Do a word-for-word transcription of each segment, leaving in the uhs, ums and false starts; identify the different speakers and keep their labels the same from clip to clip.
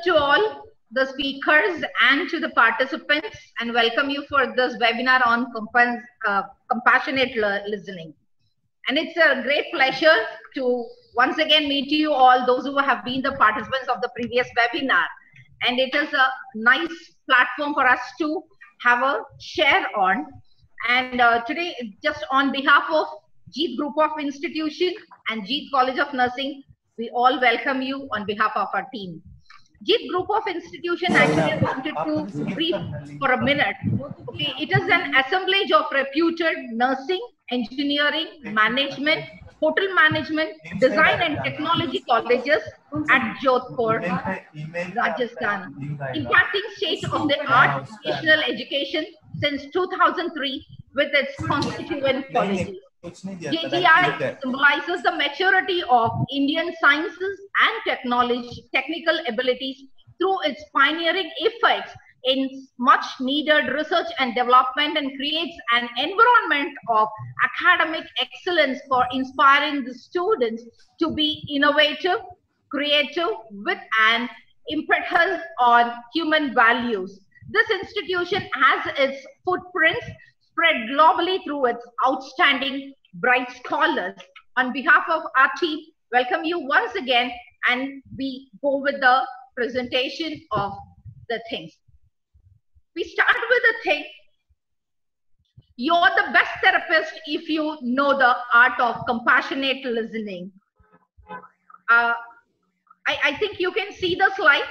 Speaker 1: to all the speakers and to the participants, and welcome you for this webinar on compa uh, compassionate listening. And it's a great pleasure to once again meet you all, those who have been the participants of the previous webinar. And it is a nice platform for us to have a share on. And uh, today, just on behalf of Jeet Group of Institutions and Jeet College of Nursing, we all welcome you on behalf of our team. Jeet Group of Institutions actually wanted to brief for a minute. Okay, it is an assemblage of reputed nursing, engineering, management, hotel management, design and technology colleges at Jodhpur, Rajasthan, impacting state-of-the-art vocational education since two thousand three with its constituent colleges. J G I symbolizes the maturity of Indian sciences and technology, technical abilities through its pioneering efforts in much needed research and development, and creates an environment of academic excellence for inspiring the students to be innovative, creative, with an impetus on human values. This institution has its footprints spread globally through its outstanding bright scholars. On behalf of our team, welcome you once again, and we go with the presentation of the things. We start with the thing. You're the best therapist if you know the art of compassionate listening. Uh, I, I think you can see the slide.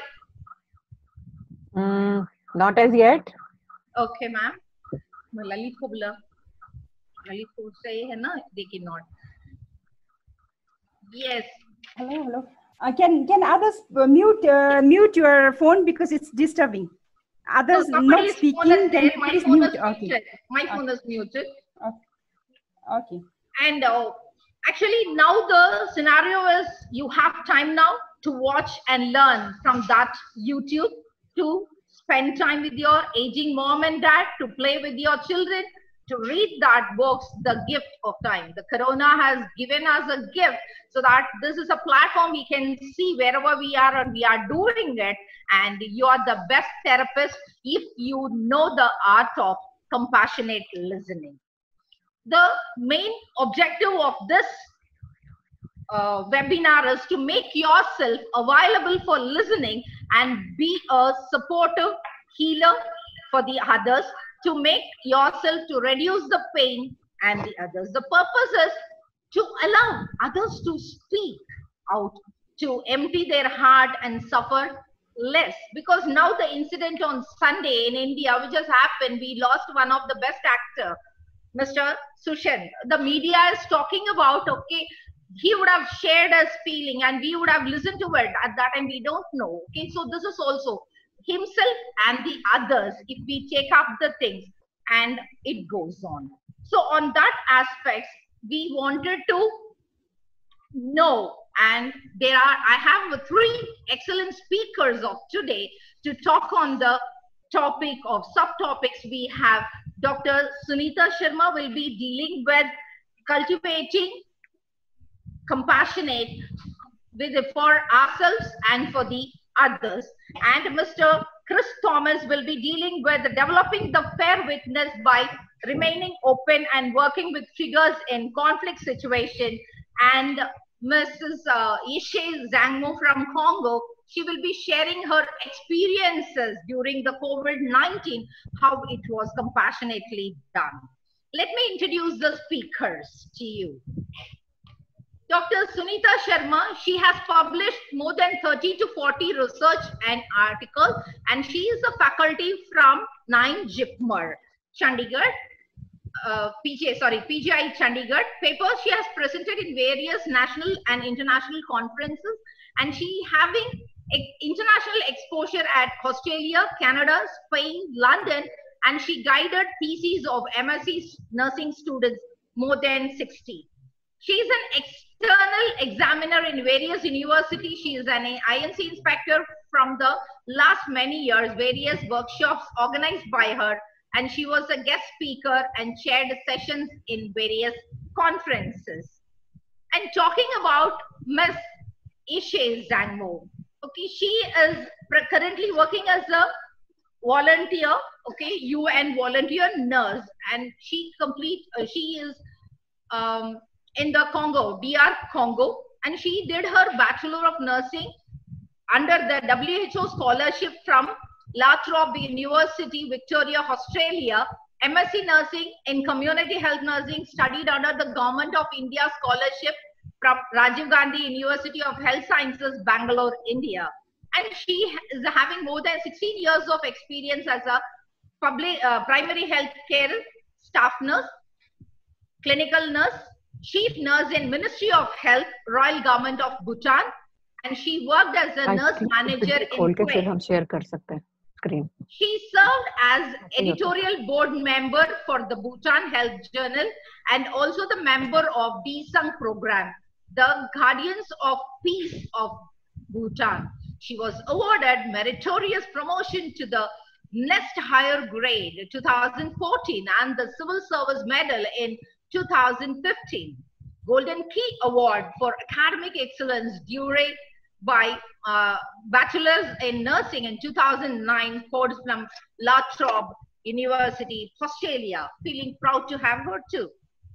Speaker 2: Mm, not as yet.
Speaker 1: Okay, ma'am. Lalit ko bula. Lalit ko say hai na, they cannot. Yes.
Speaker 3: Hello, hello. Uh, can can others uh, mute uh, mute your phone because it's disturbing? Others
Speaker 1: so
Speaker 3: not speaking, then please mute. Okay.
Speaker 1: My phone
Speaker 3: okay.
Speaker 1: is muted.
Speaker 3: Okay. okay.
Speaker 1: And uh, actually now the scenario is you have time now to watch and learn from that YouTube, to spend time with your aging mom and dad, to play with your children, to read that books, the gift of time. The corona has given us a gift, so that this is a platform we can see wherever we are and we are doing it. And you are the best therapist if you know the art of compassionate listening. The main objective of this uh, webinar is to make yourself available for listening and be a supportive healer for the others, to make yourself to reduce the pain and the others. The purpose is to allow others to speak out, to empty their heart and suffer less. Because now the incident on Sunday in India, which has happened, we lost one of the best actor, Mister Sushant. The media is talking about, okay, he would have shared his feeling and we would have listened to it. At that time, we don't know. Okay, so this is also himself and the others, if we take up the things, and it goes on. So on that aspect, we wanted to know, and there are, I have three excellent speakers of today to talk on the topic of subtopics. We have Doctor Sunita Sharma will be dealing with cultivating compassionate with for ourselves and for the others, and Mister Chris Thomas will be dealing with developing the fair witness by remaining open and working with triggers in conflict situation, and Missus Uh, Ishe Zangmo from Congo, she will be sharing her experiences during the COVID nineteen, how it was compassionately done. Let me introduce the speakers to you. Doctor Sunita Sharma, she has published more than thirty to forty research and articles, and she is a faculty from nine Jipmer, Chandigarh, uh, P J, sorry, P G I Chandigarh. Papers she has presented in various national and international conferences, and she having international exposure at Australia, Canada, Spain, London, and she guided theses of M S c nursing students, more than sixty. She is an external examiner in various universities. She is an I N C inspector from the last many years, various workshops organized by her, and she was a guest speaker and chaired sessions in various conferences. And talking about Miss Ishe Zangmo, Okay, she is currently working as a volunteer, okay, U N volunteer nurse, and she complete, uh, she is um, in the Congo, D R Congo, and she did her Bachelor of Nursing under the W H O scholarship from La Trobe University, Victoria, Australia. M S c Nursing in Community Health Nursing, studied under the Government of India scholarship from Rajiv Gandhi University of Health Sciences, Bangalore, India. And she is having more than sixteen years of experience as a public uh, primary health care staff nurse, clinical nurse, chief nurse in Ministry of Health, Royal Government of Bhutan, and she worked as a I nurse manager in Kuwait. She served as editorial board member for the Bhutan Health Journal and also the member of DSung program, the Guardians of Peace of Bhutan. She was awarded meritorious promotion to the next higher grade two thousand fourteen and the Civil Service Medal in two thousand fifteen. Golden Key Award for Academic Excellence during by uh, Bachelors in Nursing in two thousand nine, course from La Trobe University, Australia. Feeling proud to have her too.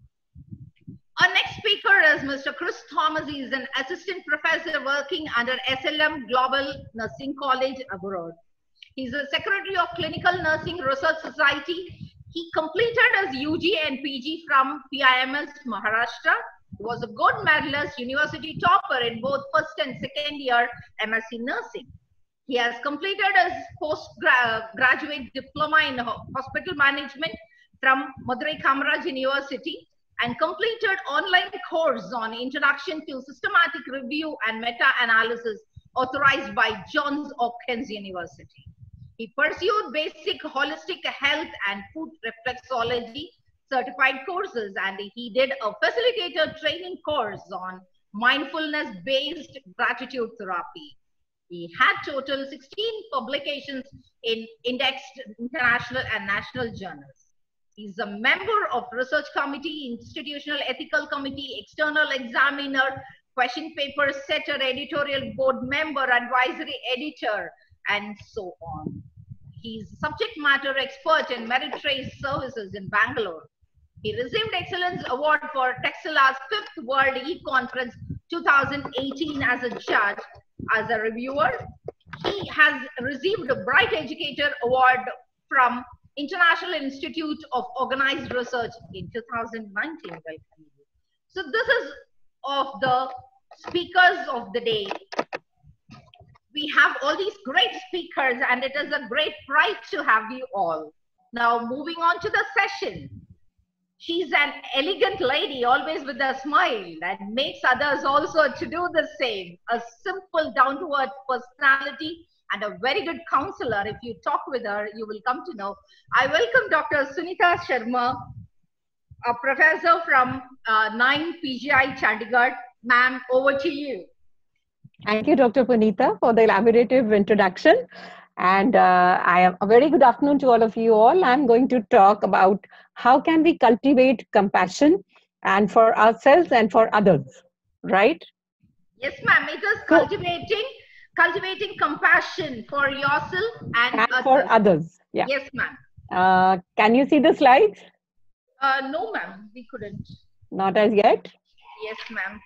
Speaker 1: Our next speaker is Mister Chris Thomas. He is an assistant professor working under S L M Global Nursing College abroad. He's a secretary of Clinical Nursing Research Society. He completed his U G and P G from P I M S Maharashtra. He was a gold medalist, university topper in both first and second year M S c Nursing. He has completed his postgraduate diploma in hospital management from Madurai Kamaraj University and completed online course on Introduction to Systematic Review and Meta-Analysis authorized by Johns Hopkins University. He pursued basic holistic health and food reflexology certified courses, and he did a facilitator training course on mindfulness-based gratitude therapy. He had total sixteen publications in indexed international and national journals. He's a member of Research Committee, Institutional Ethical Committee, External Examiner, Question Paper Setter, Editorial Board Member, Advisory Editor, and so on. He's subject matter expert in Meritrace Services in Bangalore. He received Excellence Award for Texela's fifth World E-Conference two thousand eighteen as a judge, as a reviewer. He has received a Bright Educator Award from International Institute of Organized Research in two thousand nineteen. So this is of the speakers of the day. We have all these great speakers and it is a great pride to have you all. Now moving on to the session. She's an elegant lady, always with a smile, and makes others also to do the same. A simple, down-to-earth personality and a very good counselor. If you talk with her, you will come to know. I welcome Doctor Sunita Sharma, a professor from uh, nine P G I Chandigarh. Ma'am, over to you.
Speaker 2: Thank you, Doctor Punita, for the elaborative introduction. And uh, I am a very good afternoon to all of you all. I'm going to talk about how can we cultivate compassion and for ourselves and for others, right?
Speaker 1: Yes, ma'am. It is cultivating, cultivating compassion for yourself and,
Speaker 2: and
Speaker 1: others.
Speaker 2: for others. Yeah.
Speaker 1: Yes, ma'am.
Speaker 2: Uh, can you see the slides?
Speaker 1: Uh, no, ma'am. We couldn't.
Speaker 2: Not as yet?
Speaker 1: Yes, ma'am.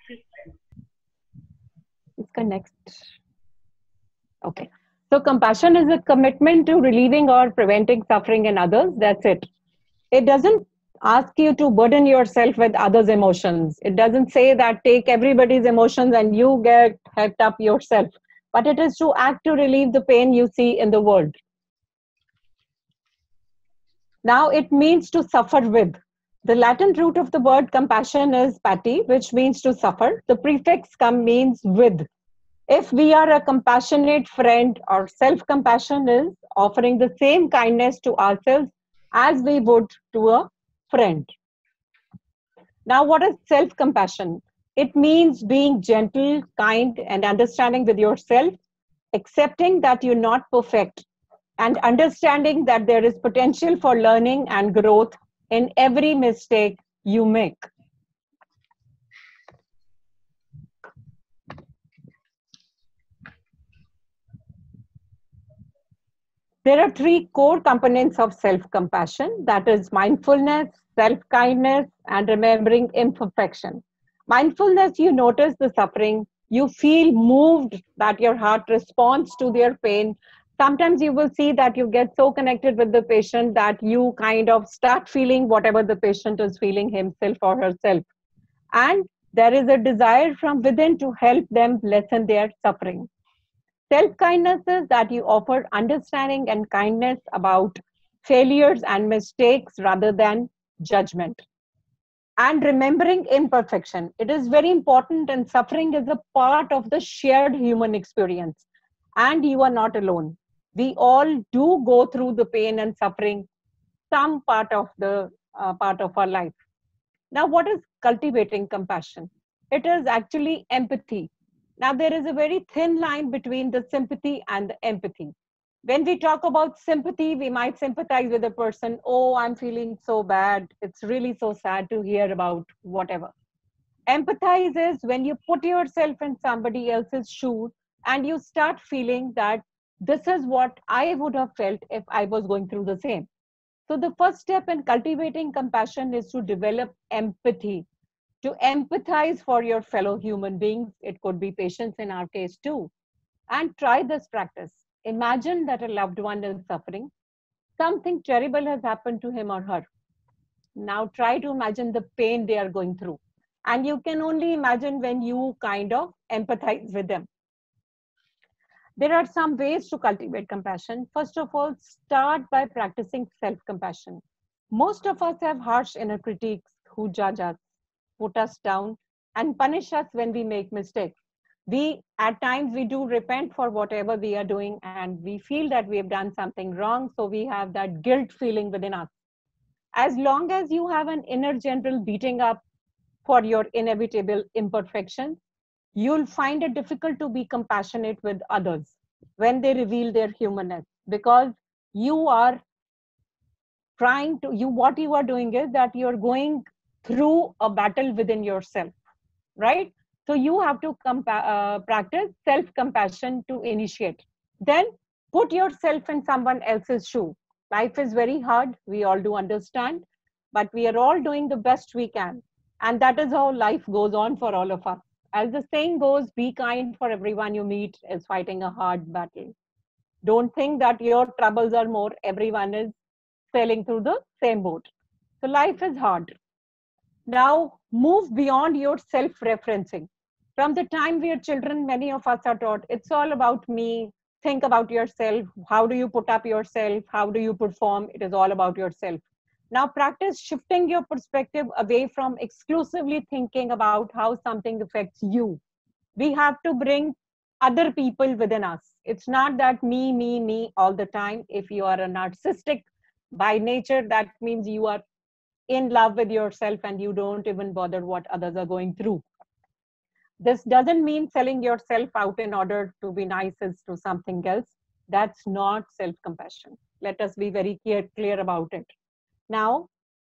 Speaker 2: Let's go next. Okay. So compassion is a commitment to relieving or preventing suffering in others. That's it. It doesn't ask you to burden yourself with others' emotions. It doesn't say that take everybody's emotions and you get helped up yourself. But it is to act to relieve the pain you see in the world. Now it means to suffer with. The Latin root of the word compassion is pati, which means to suffer. The prefix come means with. If we are a compassionate friend, or self-compassion is offering the same kindness to ourselves as we would to a friend. Now, what is self-compassion? It means being gentle, kind, and understanding with yourself, accepting that you're not perfect, and understanding that there is potential for learning and growth in every mistake you make. There are three core components of self-compassion, that is mindfulness, self-kindness, and remembering imperfection. Mindfulness, you notice the suffering, you feel moved that your heart responds to their pain. Sometimes you will see that you get so connected with the patient that you kind of start feeling whatever the patient is feeling himself or herself. And there is a desire from within to help them lessen their suffering. Self-kindness is that you offer understanding and kindness about failures and mistakes rather than judgment. And remembering imperfection. It is very important, and suffering is a part of the shared human experience. And you are not alone. We all do go through the pain and suffering some part of the uh, part of our life. Now, what is cultivating compassion? It is actually empathy. Now, there is a very thin line between the sympathy and the empathy. When we talk about sympathy, we might sympathize with a person. Oh, I'm feeling so bad. It's really so sad to hear about whatever. Empathize is when you put yourself in somebody else's shoes and you start feeling that this is what I would have felt if I was going through the same. So the first step in cultivating compassion is to develop empathy, to empathize for your fellow human beings. It could be patients in our case too. And try this practice. Imagine that a loved one is suffering. Something terrible has happened to him or her. Now try to imagine the pain they are going through. And you can only imagine when you kind of empathize with them. There are some ways to cultivate compassion. First of all, start by practicing self-compassion. Most of us have harsh inner critics who judge us, put us down, and punish us when we make mistakes. We, at times, we do repent for whatever we are doing, and we feel that we have done something wrong, so we have that guilt feeling within us. As long as you have an inner general beating up for your inevitable imperfections, you'll find it difficult to be compassionate with others when they reveal their humanness, because you are trying to, you what you are doing is that you're going through a battle within yourself, right? So you have to compa- uh, practice self-compassion to initiate. Then put yourself in someone else's shoe. Life is very hard, we all do understand, but we are all doing the best we can. And that is how life goes on for all of us. As the saying goes, be kind, for everyone you meet is fighting a hard battle. Don't think that your troubles are more, everyone is sailing through the same boat. So life is hard. Now move beyond your self-referencing. From the time we are children, many of us are taught it's all about me. Think about yourself. How do you put up yourself? How do you perform? It is all about yourself. Now practice shifting your perspective away from exclusively thinking about how something affects you. We have to bring other people within us. It's not that me, me, me all the time. If you are a narcissistic by nature, that means you are in love with yourself and you don't even bother what others are going through. This doesn't mean selling yourself out in order to be nice to something else. That's not self-compassion. Let us be very clear, clear about it. Now,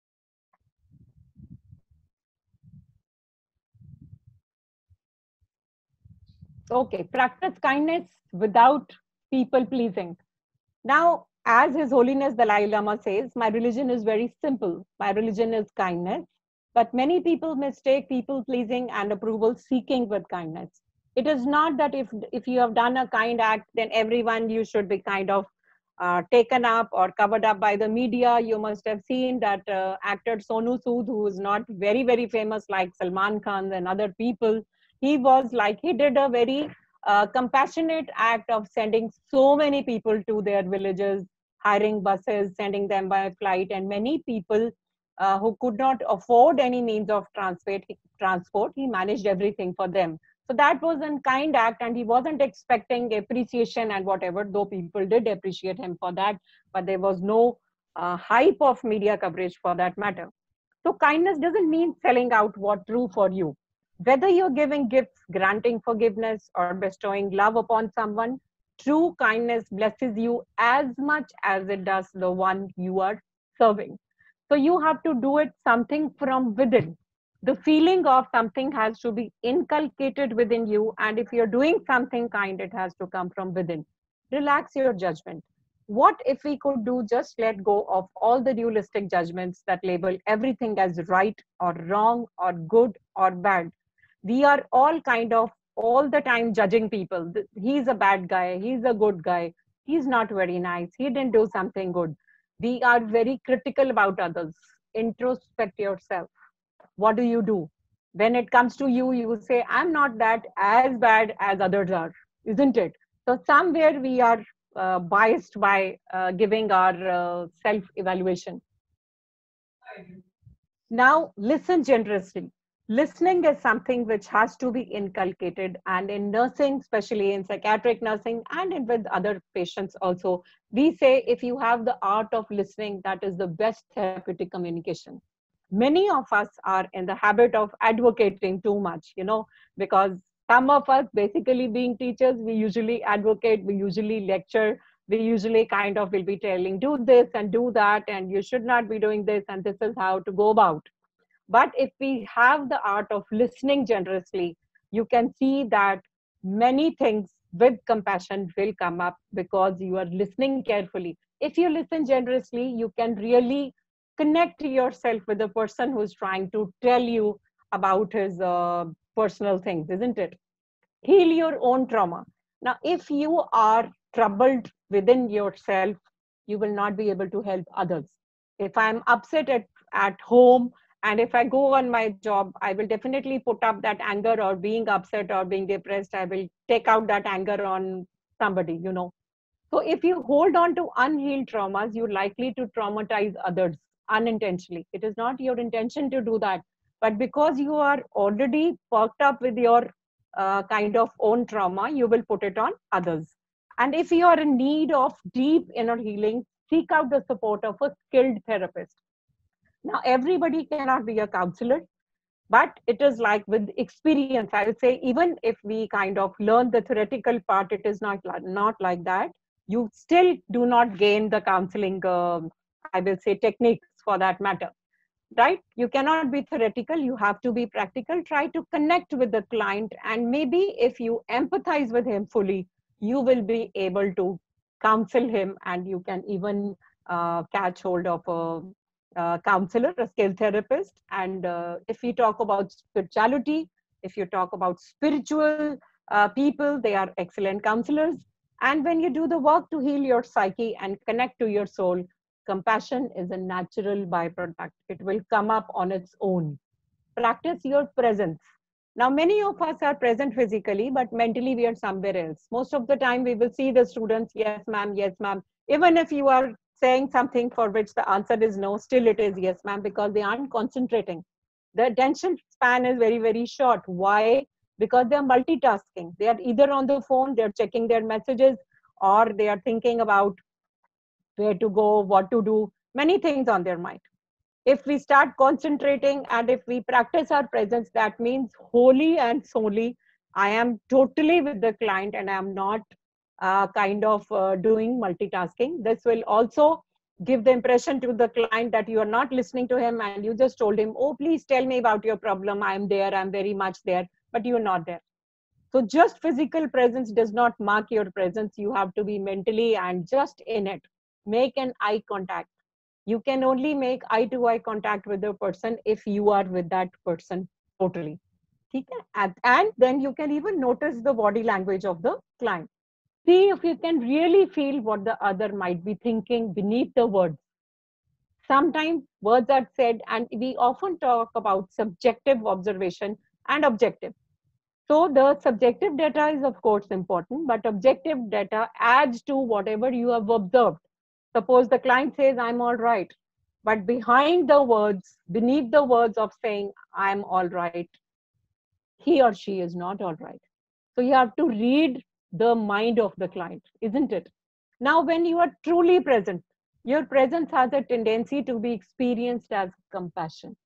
Speaker 2: okay, practice kindness without people pleasing. Now, as His Holiness Dalai Lama says, my religion is very simple. My religion is kindness. But many people mistake people pleasing and approval seeking with kindness. It is not that if, if you have done a kind act, then everyone you should be kind of uh, taken up or covered up by the media. You must have seen that uh, actor Sonu Sood, who is not very, very famous like Salman Khan and other people, he was like, he did a very uh, compassionate act of sending so many people to their villages, hiring buses, sending them by flight, and many people uh, who could not afford any means of transport, transport, he managed everything for them. So that was a kind act, and he wasn't expecting appreciation and whatever, though people did appreciate him for that, but there was no uh, hype of media coverage for that matter. So kindness doesn't mean selling out what's true for you. Whether you're giving gifts, granting forgiveness, or bestowing love upon someone, true kindness blesses you as much as it does the one you are serving. So you have to do it something from within. The feeling of something has to be inculcated within you. And if you're doing something kind, it has to come from within. Relax your judgment. What if we could do just let go of all the dualistic judgments that label everything as right or wrong or good or bad? We are all kind of all the time judging people. He's a bad guy. He's a good guy. He's not very nice. He didn't do something good. We are very critical about others. Introspect yourself. What do you do? When it comes to you, you say, I'm not that as bad as others are, isn't it? So somewhere we are uh, biased by uh, giving our uh, self-evaluation. Now, listen generously. Listening is something which has to be inculcated, and in nursing, especially in psychiatric nursing and in with other patients also, we say if you have the art of listening, that is the best therapeutic communication. Many of us are in the habit of advocating too much, you know, because some of us, basically being teachers, we usually advocate, we usually lecture, we usually kind of will be telling, do this and do that, and you should not be doing this, and this is how to go about. But if we have the art of listening generously, you can see that many things with compassion will come up because you are listening carefully. If you listen generously, you can really connect yourself with the person who's trying to tell you about his uh, personal things, isn't it? Heal your own trauma. Now, if you are troubled within yourself, you will not be able to help others. If I'm upset at, at home, and if I go on my job, I will definitely put up that anger, or being upset or being depressed, I will take out that anger on somebody, you know. So if you hold on to unhealed traumas, you're likely to traumatize others unintentionally. It is not your intention to do that. But because you are already perked up with your uh, kind of own trauma, you will put it on others. And if you are in need of deep inner healing, seek out the support of a skilled therapist. Now, everybody cannot be a counselor, but it is like with experience. I would say, even if we kind of learn the theoretical part, it is not, not like that. You still do not gain the counseling, uh, I will say, techniques for that matter, right? You cannot be theoretical. You have to be practical. Try to connect with the client. And maybe if you empathize with him fully, you will be able to counsel him, and you can even uh, catch hold of a Uh, counselor, a skilled therapist. And uh, if we talk about spirituality, if you talk about spiritual uh, people, they are excellent counselors. And when you do the work to heal your psyche and connect to your soul, compassion is a natural byproduct. It will come up on its own. Practice your presence. Now, many of us are present physically, but mentally we are somewhere else. Most of the time we will see the students, yes ma'am, yes ma'am. Even if you are saying something for which the answer is no, still it is yes ma'am, because they aren't concentrating. The attention span is very, very short. Why? Because they are multitasking. They are either on the phone, they're checking their messages, or they are thinking about where to go, what to do, many things on their mind. If we start concentrating and if we practice our presence, that means wholly and solely, I am totally with the client and I am not uh, kind of uh, doing multitasking. This will also give the impression to the client that you are not listening to him and you just told him, oh, please tell me about your problem. I am there, I'm very much there, but you are not there. So just physical presence does not mark your presence. You have to be mentally and just in it. Make an eye contact. You can only make eye to eye contact with the person if you are with that person totally. And then you can even notice the body language of the client. See if you can really feel what the other might be thinking beneath the words. Sometimes words are said, and we often talk about subjective observation and objective. So the subjective data is of course important, but objective data adds to whatever you have observed. Suppose the client says, I'm all right, but behind the words, beneath the words of saying, I'm all right, he or she is not all right. So you have to read the mind of the client, isn't it? Now, when you are truly present, your presence has a tendency to be experienced as compassion.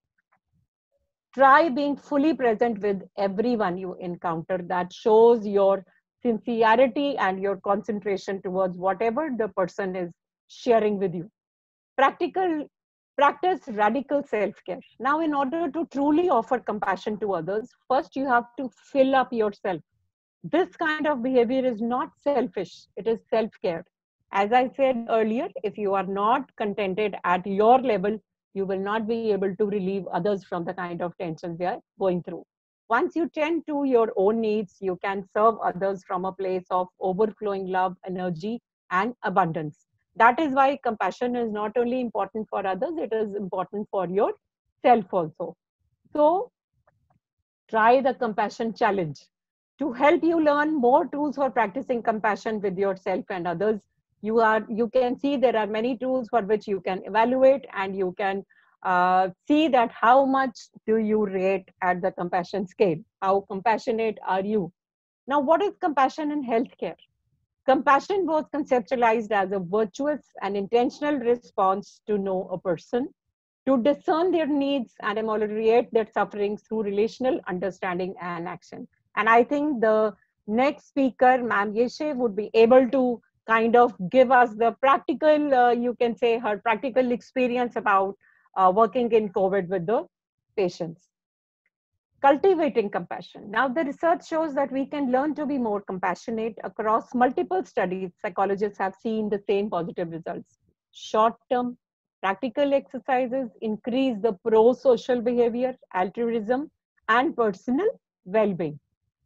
Speaker 2: Try being fully present with everyone you encounter. That shows your sincerity and your concentration towards whatever the person is sharing with you. Practical, practice radical self-care. Now, in order to truly offer compassion to others, first you have to fill up yourself. This kind of behavior is not selfish, it is self-care. As I said earlier, if you are not contented at your level, you will not be able to relieve others from the kind of tensions they are going through. Once you tend to your own needs, you can serve others from a place of overflowing love, energy, and abundance. That is why compassion is not only important for others, it is important for yourself also. So try the compassion challenge. To help you learn more tools for practicing compassion with yourself and others, you are you can see there are many tools for which you can evaluate, and you can uh, see that how much do you rate at the compassion scale, how compassionate are you. Now, what is compassion in healthcare? Compassion was conceptualized as a virtuous and intentional response to know a person, to discern their needs and ameliorate their sufferings through relational understanding and action. And I think the next speaker, Ma'am Yeshe, would be able to kind of give us the practical, uh, you can say her practical experience about uh, working in COVID with the patients. Cultivating compassion. Now, the research shows that we can learn to be more compassionate. Across multiple studies, psychologists have seen the same positive results. Short-term practical exercises increase the pro-social behavior, altruism, and personal well-being.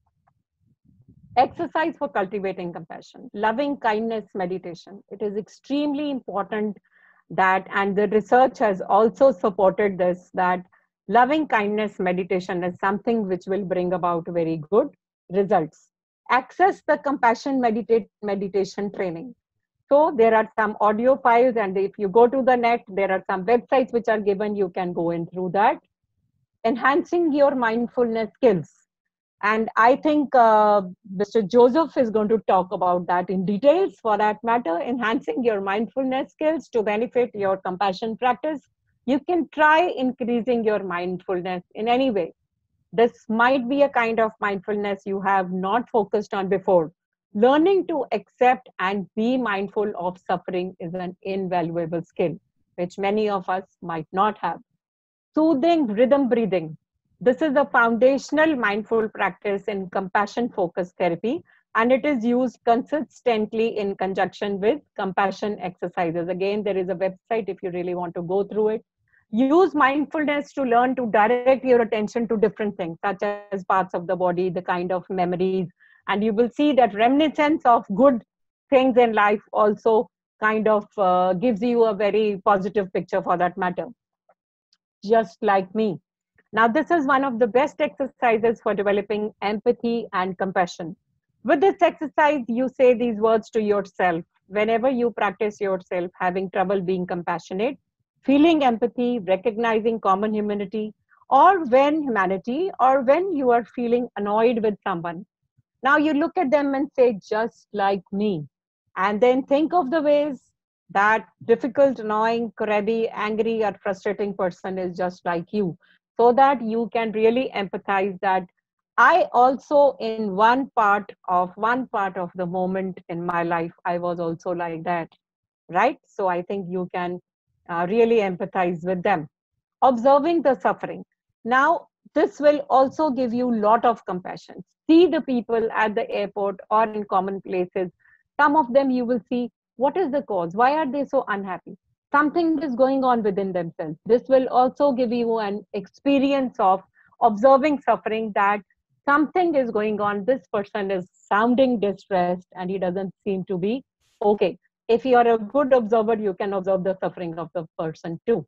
Speaker 2: Exercise for cultivating compassion. Loving kindness meditation. It is extremely important that, and the research has also supported this, that loving kindness meditation is something which will bring about very good results. Access the compassion meditate, meditation training. So there are some audio files, and if you go to the net, there are some websites which are given, you can go in through that. Enhancing your mindfulness skills. And I think uh, Mister Joseph is going to talk about that in details. For that matter, enhancing your mindfulness skills to benefit your compassion practice. You can try increasing your mindfulness in any way. This might be a kind of mindfulness you have not focused on before. Learning to accept and be mindful of suffering is an invaluable skill, which many of us might not have. Soothing rhythm breathing. This is a foundational mindful practice in compassion-focused therapy, and it is used consistently in conjunction with compassion exercises. Again, there is a website if you really want to go through it. Use mindfulness to learn to direct your attention to different things, such as parts of the body, the kind of memories, and you will see that reminiscence of good things in life also kind of uh, gives you a very positive picture for that matter. Just like me. Now, this is one of the best exercises for developing empathy and compassion. With this exercise, you say these words to yourself. Whenever you practice yourself having trouble being compassionate, feeling empathy, recognizing common humanity, or when humanity, or when you are feeling annoyed with someone. Now you look at them and say, just like me. And then think of the ways that difficult, annoying, crabby, angry, or frustrating person is just like you, so that you can really empathize that I also in one part of one part of the moment in my life, I was also like that, right? So I think you can uh, really empathize with them. Observing the suffering. Now, this will also give you a lot of compassion. See the people at the airport or in common places. Some of them you will see, what is the cause? Why are they so unhappy? Something is going on within themselves. This will also give you an experience of observing suffering, that something is going on. This person is sounding distressed and he doesn't seem to be okay. If you are a good observer, you can observe the suffering of the person too.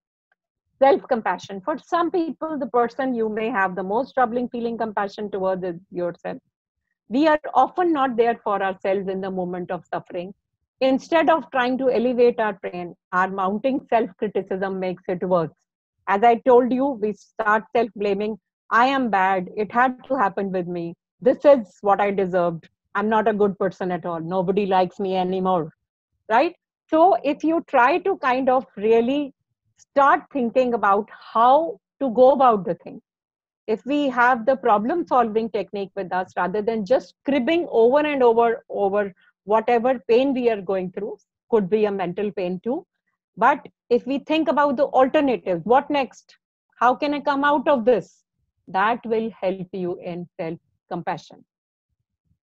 Speaker 2: Self-compassion. For some people, the person you may have the most troubling feeling compassion towards is yourself. We are often not there for ourselves in the moment of suffering. Instead of trying to elevate our pain, our mounting self-criticism makes it worse. As I told you, we start self-blaming. I am bad. It had to happen with me. This is what I deserved. I'm not a good person at all. Nobody likes me anymore, right? So if you try to kind of really start thinking about how to go about the thing, if we have the problem solving technique with us, rather than just cribbing over and over over whatever pain we are going through, could be a mental pain too. But if we think about the alternatives, what next? How can I come out of this? That will help you in self-compassion.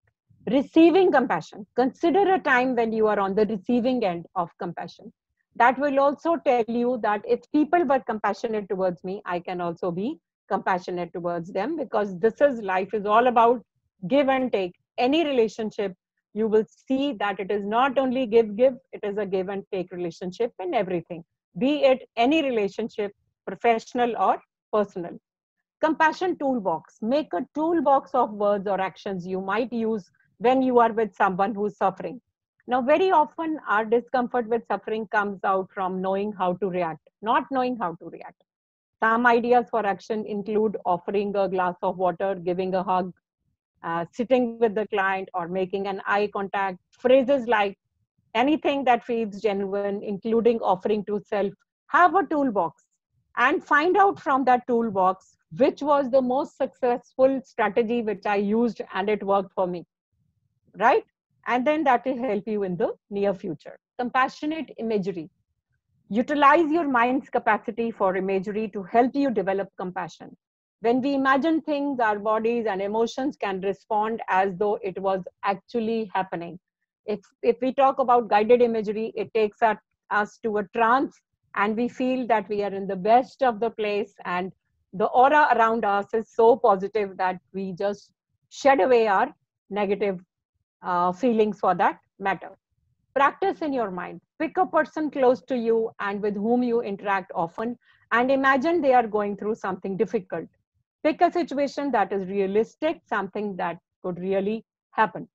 Speaker 2: Receiving compassion. Consider a time when you are on the receiving end of compassion. That will also tell you that if people were compassionate towards me, I can also be compassionate towards them, because this is life is all about give and take. Any relationship, you will see that it is not only give, give, it is a give and take relationship in everything, be it any relationship, professional or personal. Compassion toolbox. Make a toolbox of words or actions you might use when you are with someone who's suffering. Now, very often our discomfort with suffering comes out from knowing how to react, not knowing how to react. Some ideas for action include offering a glass of water, giving a hug, uh, sitting with the client, or making an eye contact. Phrases like anything that feels genuine, including offering to self. Have a toolbox and find out from that toolbox which was the most successful strategy which I used and it worked for me, right? And then that will help you in the near future. Compassionate imagery. Utilize your mind's capacity for imagery to help you develop compassion. When we imagine things, our bodies and emotions can respond as though it was actually happening. If, if we talk about guided imagery, it takes our, us to a trance and we feel that we are in the best of the place and the aura around us is so positive that we just shed away our negative uh, feelings for that matter. Practice in your mind. Pick a person close to you and with whom you interact often and imagine they are going through something difficult. Pick a situation that is realistic, something that could really happen.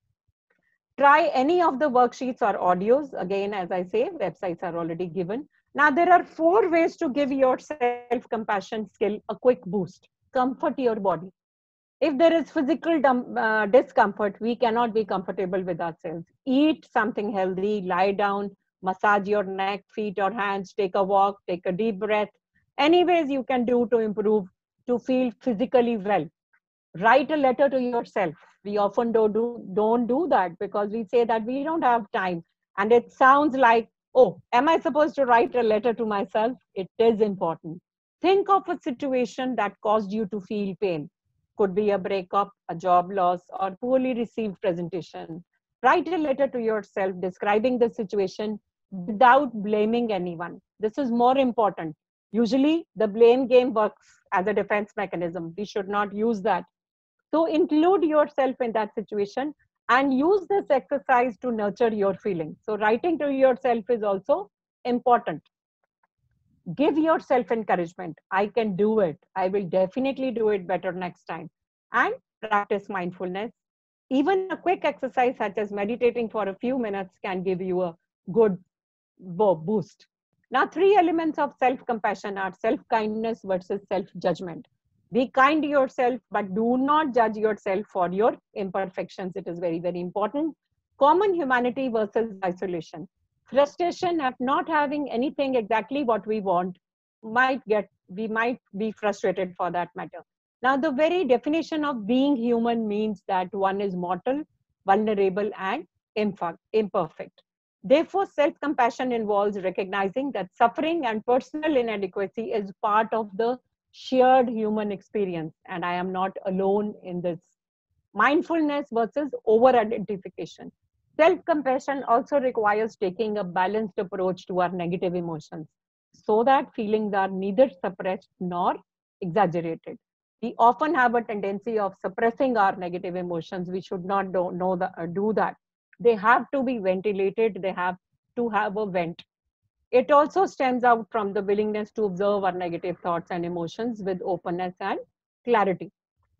Speaker 2: Try any of the worksheets or audios. Again, as I say, websites are already given. Now, there are four ways to give your self-compassion skill a quick boost. Comfort your body. If there is physical uh, discomfort, we cannot be comfortable with ourselves. Eat something healthy, lie down, massage your neck, feet or hands, take a walk, take a deep breath. Any ways you can do to improve, to feel physically well. Write a letter to yourself. We often don't do, don't do that because we say that we don't have time. And it sounds like, oh, am I supposed to write a letter to myself? It is important. Think of a situation that caused you to feel pain. Could be a breakup, a job loss, or poorly received presentation. Write a letter to yourself describing the situation without blaming anyone. This is more important. Usually, the blame game works as a defense mechanism. We should not use that. So include yourself in that situation and use this exercise to nurture your feelings. So writing to yourself is also important. Give yourself encouragement. I can do it. I will definitely do it better next time. And practice mindfulness. Even a quick exercise such as meditating for a few minutes can give you a good boost. Now, three elements of self-compassion are self-kindness versus self-judgment. Be kind to yourself, but do not judge yourself for your imperfections. It is very, very important. Common humanity versus isolation. Frustration at not having anything exactly what we want might get, we might be frustrated for that matter. Now, the very definition of being human means that one is mortal, vulnerable, and imperfect. Therefore, self-compassion involves recognizing that suffering and personal inadequacy is part of the shared human experience, and I am not alone in this. Mindfulness versus over-identification. Self-compassion also requires taking a balanced approach to our negative emotions so that feelings are neither suppressed nor exaggerated. We often have a tendency of suppressing our negative emotions. We should not do, know the, uh, do that. They have to be ventilated. They have to have a vent. It also stems out from the willingness to observe our negative thoughts and emotions with openness and clarity.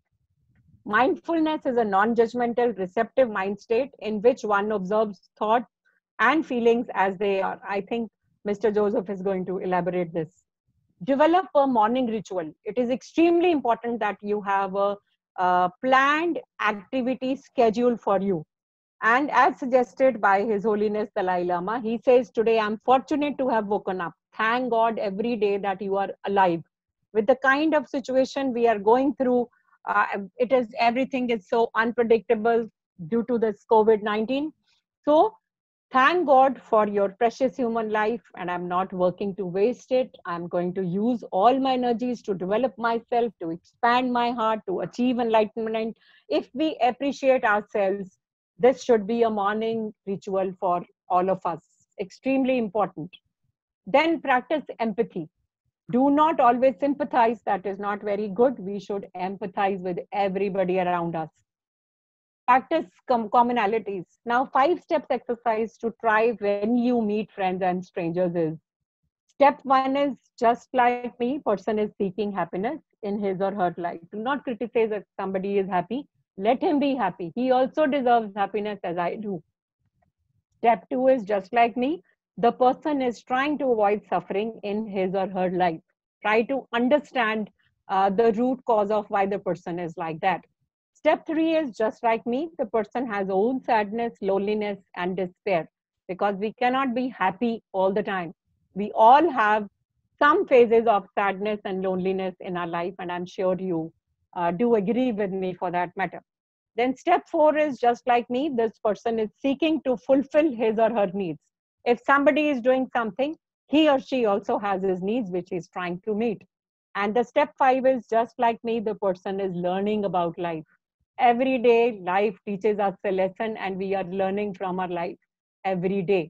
Speaker 2: Mindfulness is a non-judgmental, receptive mind state in which one observes thought and feelings as they are. I think Mister Joseph is going to elaborate this. Develop a morning ritual. It is extremely important that you have a, a planned activity schedule for you. And as suggested by His Holiness Dalai Lama, he says, today I'm fortunate to have woken up. Thank God every day that you are alive. With the kind of situation we are going through, uh, it is everything is so unpredictable due to this COVID nineteen. So thank God for your precious human life, and I'm not working to waste it. I'm going to use all my energies to develop myself, to expand my heart, to achieve enlightenment. If we appreciate ourselves, This should be a morning ritual for all of us. Extremely important. Then practice empathy. Do not always sympathize. That is not very good. We should empathize with everybody around us. Practice com commonalities. Now, five steps exercise to try when you meet friends and strangers is: step one is, just like me, person is seeking happiness in his or her life. Do not criticize if somebody is happy. Let him be happy. He also deserves happiness as I do. Step two is, just like me, the person is trying to avoid suffering in his or her life. Try to understand uh, the root cause of why the person is like that. Step three is, just like me, the person has own sadness, loneliness, and despair, because we cannot be happy all the time. We all have some phases of sadness and loneliness in our life, and I'm sure you uh, do agree with me for that matter. Then step four is, just like me, this person is seeking to fulfill his or her needs. If somebody is doing something, he or she also has his needs, which he's trying to meet. And the step five is, just like me, the person is learning about life. Every day, life teaches us a lesson, and we are learning from our life every day.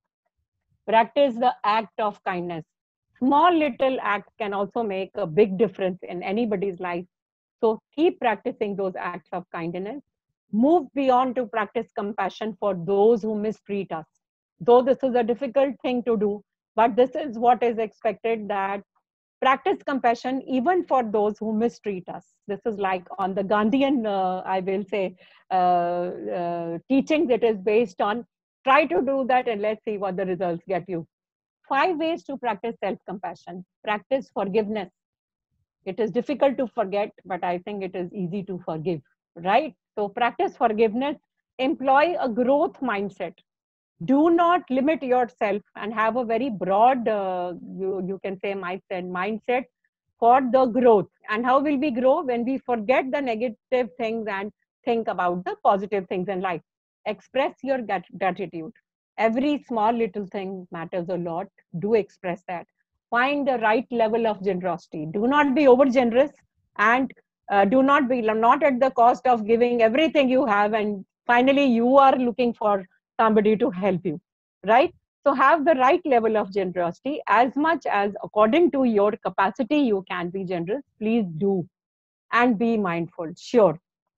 Speaker 2: Practice the act of kindness. Small little acts can also make a big difference in anybody's life. So keep practicing those acts of kindness. Move beyond to practice compassion for those who mistreat us. Though this is a difficult thing to do, but this is what is expected, that practice compassion even for those who mistreat us. This is like on the Gandhian, uh, I will say, uh, uh, teachings. It is based on, try to do that and let's see what the results get you. Five ways to practice self-compassion. Practice forgiveness. It is difficult to forget, but I think it is easy to forgive, right? So practice forgiveness. Employ a growth mindset. Do not limit yourself and have a very broad, uh, you, you can say mindset, mindset for the growth. And how will we grow? When we forget the negative things and think about the positive things in life. Express your gratitude. Every small little thing matters a lot. Do express that. Find the right level of generosity. Do not be over generous, and uh, do not be not at the cost of giving everything you have, and finally you are looking for somebody to help you, right? So have the right level of generosity. As much as according to your capacity you can be generous, please do, and be mindful. Sure.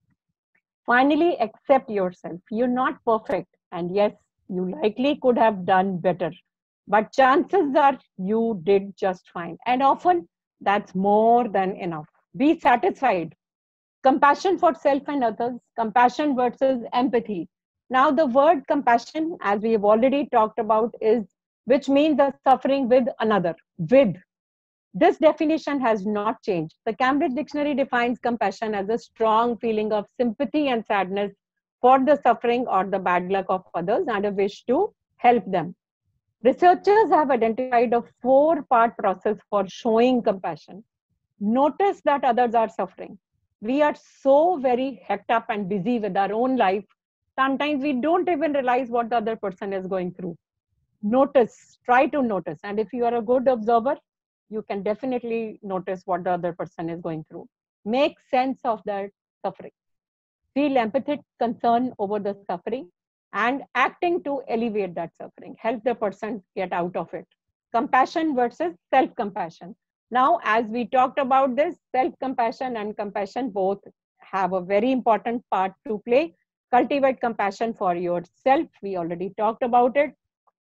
Speaker 2: Finally, accept yourself. You're not perfect, and yes, you likely could have done better, but chances are you did just fine, and often that's more than enough. Be satisfied. Compassion for self and others. Compassion versus empathy. Now, the word compassion, as we have already talked about, is which means the suffering with another. With. This definition has not changed. The Cambridge Dictionary defines compassion as a strong feeling of sympathy and sadness for the suffering or the bad luck of others and a wish to help them. Researchers have identified a four-part process for showing compassion. Notice that others are suffering. We are so very hecked up and busy with our own life. Sometimes we don't even realize what the other person is going through. Notice, try to notice. And if you are a good observer, you can definitely notice what the other person is going through. Make sense of their suffering. Feel empathetic concern over the suffering and acting to alleviate that suffering. Help the person get out of it. Compassion versus self-compassion. Now, as we talked about this, self-compassion and compassion both have a very important part to play. Cultivate compassion for yourself. We already talked about it.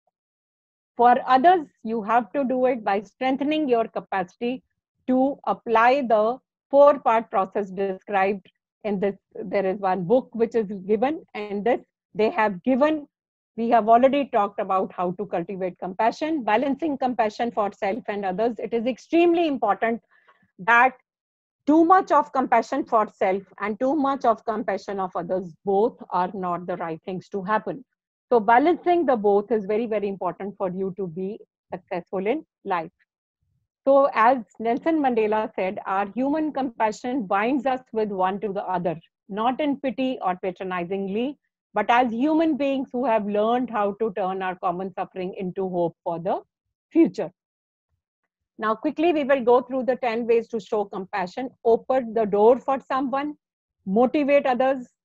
Speaker 2: For others, you have to do it by strengthening your capacity to apply the four-part process described in this. There is one book which is given, and this they have given. We have already talked about how to cultivate compassion, balancing compassion for self and others. It is extremely important that too much of compassion for self and too much of compassion of others, both are not the right things to happen. So balancing the both is very, very important for you to be successful in life. So as Nelson Mandela said, our human compassion binds us with one to the other, not in pity or patronizingly, but as human beings who have learned how to turn our common suffering into hope for the future. Now, quickly, we will go through the ten ways to show compassion. Open the door for someone, motivate others,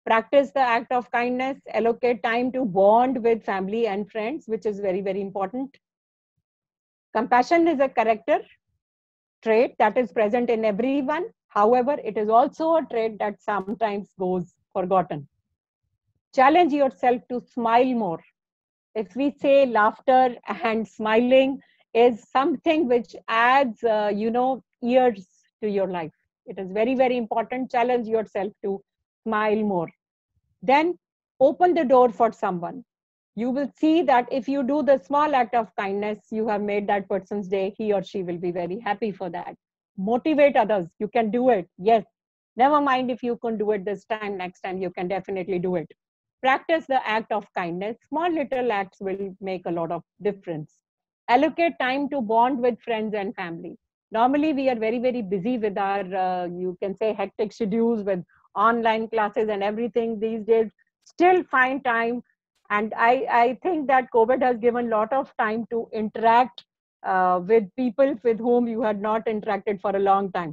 Speaker 2: Practice the act of kindness. Allocate time to bond with family and friends, which is very, very important. Compassion is a character trait that is present in everyone. However, it is also a trait that sometimes goes forgotten. Challenge yourself to smile more. If we say laughter and smiling is something which adds, uh, you know, years to your life. It is very, very important. Challenge yourself to smile more. Then open the door for someone. You will see that if you do the small act of kindness, you have made that person's day. He or she will be very happy for that. Motivate others. You can do it. Yes. Never mind if you can do it this time, next time you can definitely do it. Practice the act of kindness. Small little acts will make a lot of difference. Allocate time to bond with friends and family. Normally, we are very, very busy with our, uh, you can say, hectic schedules with online classes and everything these days. Still find time. And I, I think that COVID has given a lot of time to interact uh, with people with whom you had not interacted for a long time.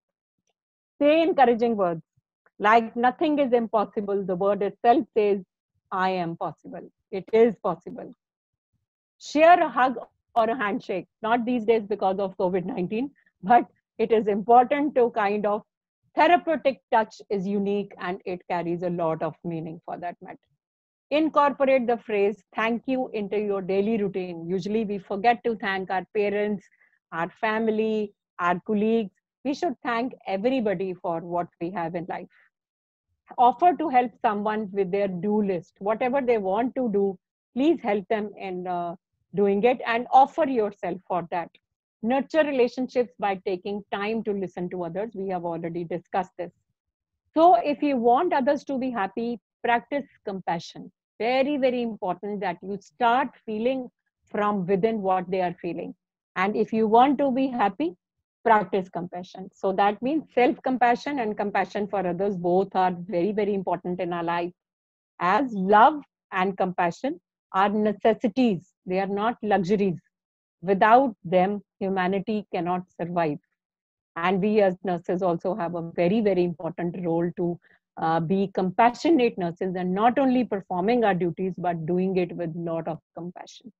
Speaker 2: Say encouraging words. Like nothing is impossible. The word itself says, I am possible. It is possible. Share a hug or a handshake. Not these days because of COVID nineteen, but it is important to kind of, therapeutic touch is unique and it carries a lot of meaning for that matter. Incorporate the phrase thank you into your daily routine. Usually we forget to thank our parents, our family, our colleagues. We should thank everybody for what we have in life. Offer to help someone with their do list. Whatever they want to do, please help them in uh, doing it and offer yourself for that. Nurture relationships by taking time to listen to others. We have already discussed this. So if you want others to be happy, practice compassion. Very, very important that you start feeling from within what they are feeling. And if you want to be happy, practice compassion. So that means self-compassion and compassion for others both are very, very important in our life. As love and compassion are necessities. They are not luxuries. Without them, humanity cannot survive. And we as nurses also have a very, very important role to uh, be compassionate nurses and not only performing our duties, but doing it with a lot of compassion.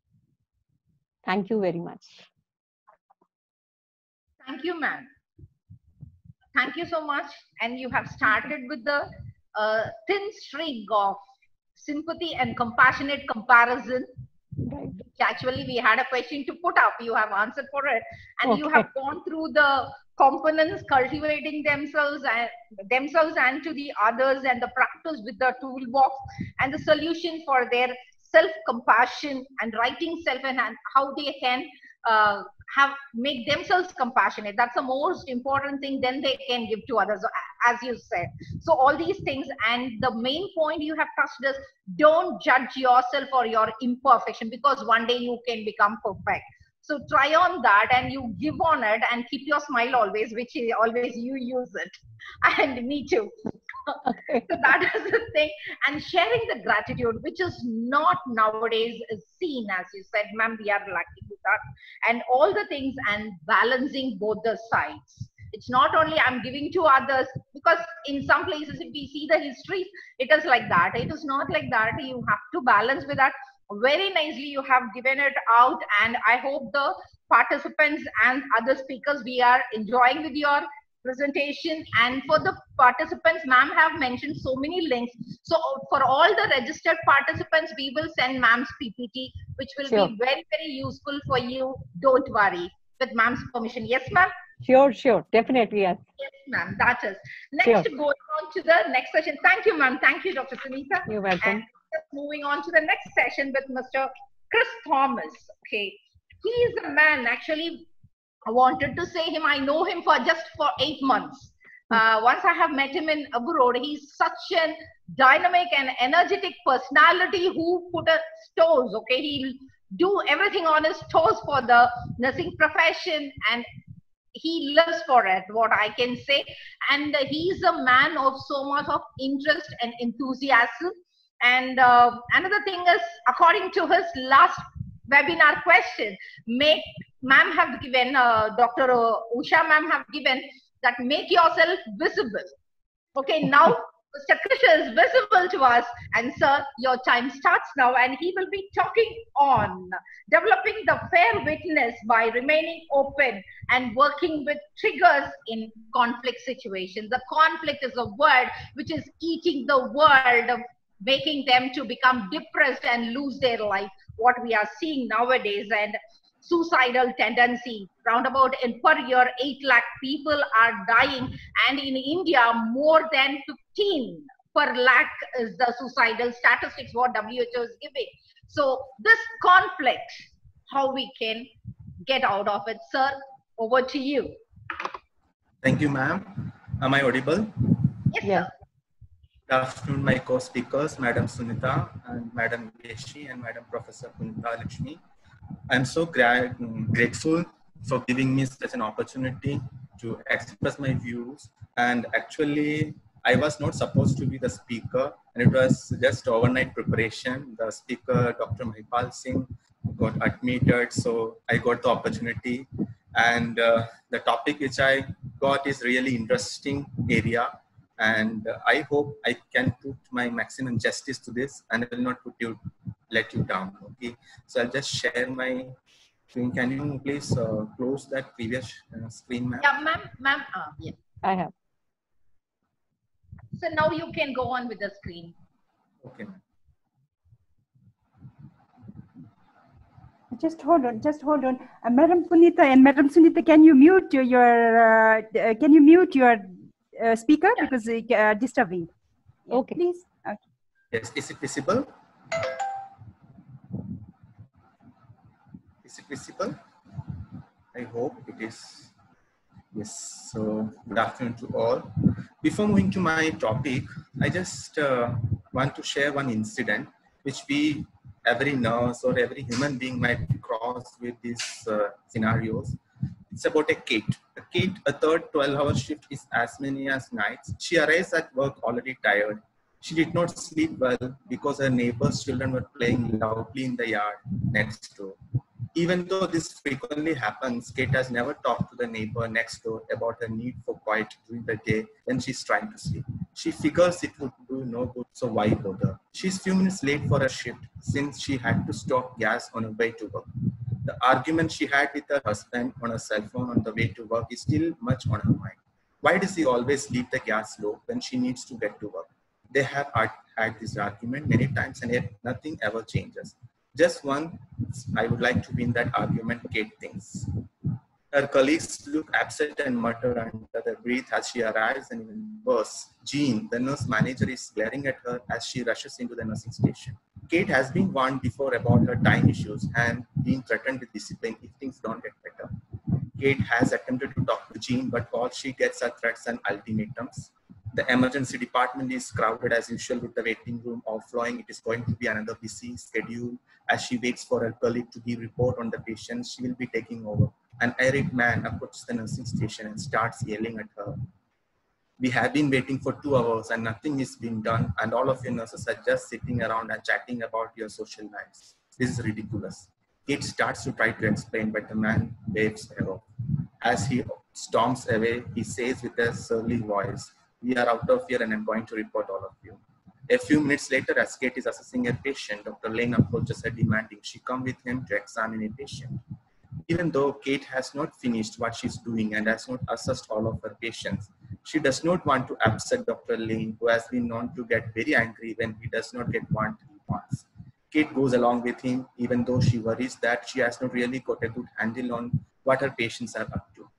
Speaker 2: Thank you very much.
Speaker 1: Thank you, ma'am. Thank you so much. And you have started with the uh, thin string of sympathy and compassionate comparison.
Speaker 2: Right.
Speaker 1: Actually, we had a question to put up. You have answered for it. And
Speaker 2: Okay.
Speaker 1: you have gone through the components, cultivating themselves and themselves and to the others, and the practice with the toolbox and the solution for their self-compassion and writing self and how they can uh, have make themselves compassionate. That's the most important thing. Then they can give to others, as you said. So all these things, and the main point you have touched is don't judge yourself or your imperfection, because one day you can become perfect. So try on that and you give on it and keep your smile always, which is always you use it. And me too.
Speaker 2: Okay.
Speaker 1: So that is the thing. And sharing the gratitude, which is not nowadays seen, as you said, ma'am, we are lacking with that. And all the things, and balancing both the sides. It's not only I'm giving to others, because in some places, if we see the histories, it is like that. It is not like that. You have to balance with that. Very nicely you have given it out, and I hope the participants and other speakers, we are enjoying with your presentation. And for the participants, ma'am have mentioned so many links. So for all the registered participants, we will send ma'am's P P T, which will
Speaker 2: Sure.
Speaker 1: be very, very useful for you. Don't worry, with ma'am's permission. Yes, ma'am?
Speaker 2: Sure, sure. Definitely, yes.
Speaker 1: Yes, ma'am. That is. Next,
Speaker 2: Sure.
Speaker 1: going on to the next session. Thank you, ma'am. Thank you, Doctor Sunita.
Speaker 2: You're welcome.
Speaker 1: And moving on to the next session with Mister Chris Thomas. Okay, he is a man. Actually, I wanted to say him. I know him for just for eight months. Uh, once I have met him in abroad, he's such a dynamic and energetic personality who put a toes. Okay, he'll do everything on his toes for the nursing profession, and he lives for it, what I can say. And uh, he's a man of so much of interest and enthusiasm. And uh, another thing is, according to his last webinar question, make ma'am have given, uh, Doctor Usha ma'am have given that make yourself visible. Okay, now Mister Krishna is visible to us, and sir, your time starts now, and he will be talking on developing the fair witness by remaining open and working with triggers in conflict situations. The conflict is a word which is eating the world, making them to become depressed and lose their life. What we are seeing nowadays, and suicidal tendency, round about in per year eight lakh people are dying, and in India more than fifteen per lakh is the suicidal statistics what W H O is giving. So this conflict, how we can get out of it, sir? Over to you.
Speaker 4: Thank you, ma'am. Am I audible?
Speaker 1: Yes,
Speaker 2: Yes.
Speaker 1: sir.
Speaker 4: Good afternoon, my co-speakers, Madam Sunita and Madam Veshi and Madam Professor Punita Lakshmi. I'm so gra grateful for giving me such an opportunity to express my views. And actually, I was not supposed to be the speaker, and it was just overnight preparation. The speaker, Doctor Mahipal Singh, got admitted, so I got the opportunity. And uh, the topic which I got is really interesting area. And uh, I hope I can put my maximum justice to this, and I will not put you, let you down. Okay, so I'll just share my screen. Can you please uh, close that previous uh, screen, ma'am?
Speaker 1: Yeah, ma'am, ma'am. Uh, yeah.
Speaker 2: I have.
Speaker 1: So now you can go on with the screen.
Speaker 4: Okay, ma'am.
Speaker 3: Just hold on, just hold on. Uh, Madam Punita and Madam Sunita, can you mute your, your uh, uh, can you mute your uh, speaker,
Speaker 1: Yeah.
Speaker 3: because it's uh, disturbing. Yeah,
Speaker 2: Okay.
Speaker 3: please. Okay.
Speaker 4: Yes, is it visible? Is it visible? I hope it is. Yes, so good afternoon to all. Before moving to my topic, I just uh, want to share one incident which we, every nurse or every human being might cross with these uh, scenarios. It's about a Kate. A Kate, a third twelve hour shift is as many as nights. She arrives at work already tired. She did not sleep well because her neighbor's children were playing loudly in the yard next door. Even though this frequently happens, Kate has never talked to the neighbor next door about her need for quiet during the day when she's trying to sleep. She figures it would do no good, so why bother? She's few minutes late for her shift since she had to stop gas on her way to work. The argument she had with her husband on her cell phone on the way to work is still much on her mind. Why does he always leave the gas low when she needs to get to work? They have had this argument many times, and yet nothing ever changes. Just one, I would like to win that argument, Kate thinks. Her colleagues look upset and mutter under their breath as she arrives, and even worse, Jean, the nurse manager, is glaring at her as she rushes into the nursing station. Kate has been warned before about her time issues and been threatened with discipline if things don't get better. Kate has attempted to talk to Jean, but all she gets are threats and ultimatums. The emergency department is crowded as usual with the waiting room overflowing. It is going to be another busy schedule. As she waits for her colleague to give report on the patient, she will be taking over. An irate man approaches the nursing station and starts yelling at her. We have been waiting for two hours and nothing is being done, and all of your nurses are just sitting around and chatting about your social lives. This is ridiculous. Kate starts to try to explain, but the man waves her off. As he storms away, he says with a surly voice, "We are out of here and I'm going to report all of you." A few minutes later, as Kate is assessing a patient, Doctor Lane approaches her demanding she come with him to examine a patient. Even though Kate has not finished what she's doing and has not assessed all of her patients, she does not want to upset Doctor Lane, who has been known to get very angry when he does not get what he wants. Kate goes along with him, even though she worries that she has not really got a good handle on what her patients are up to.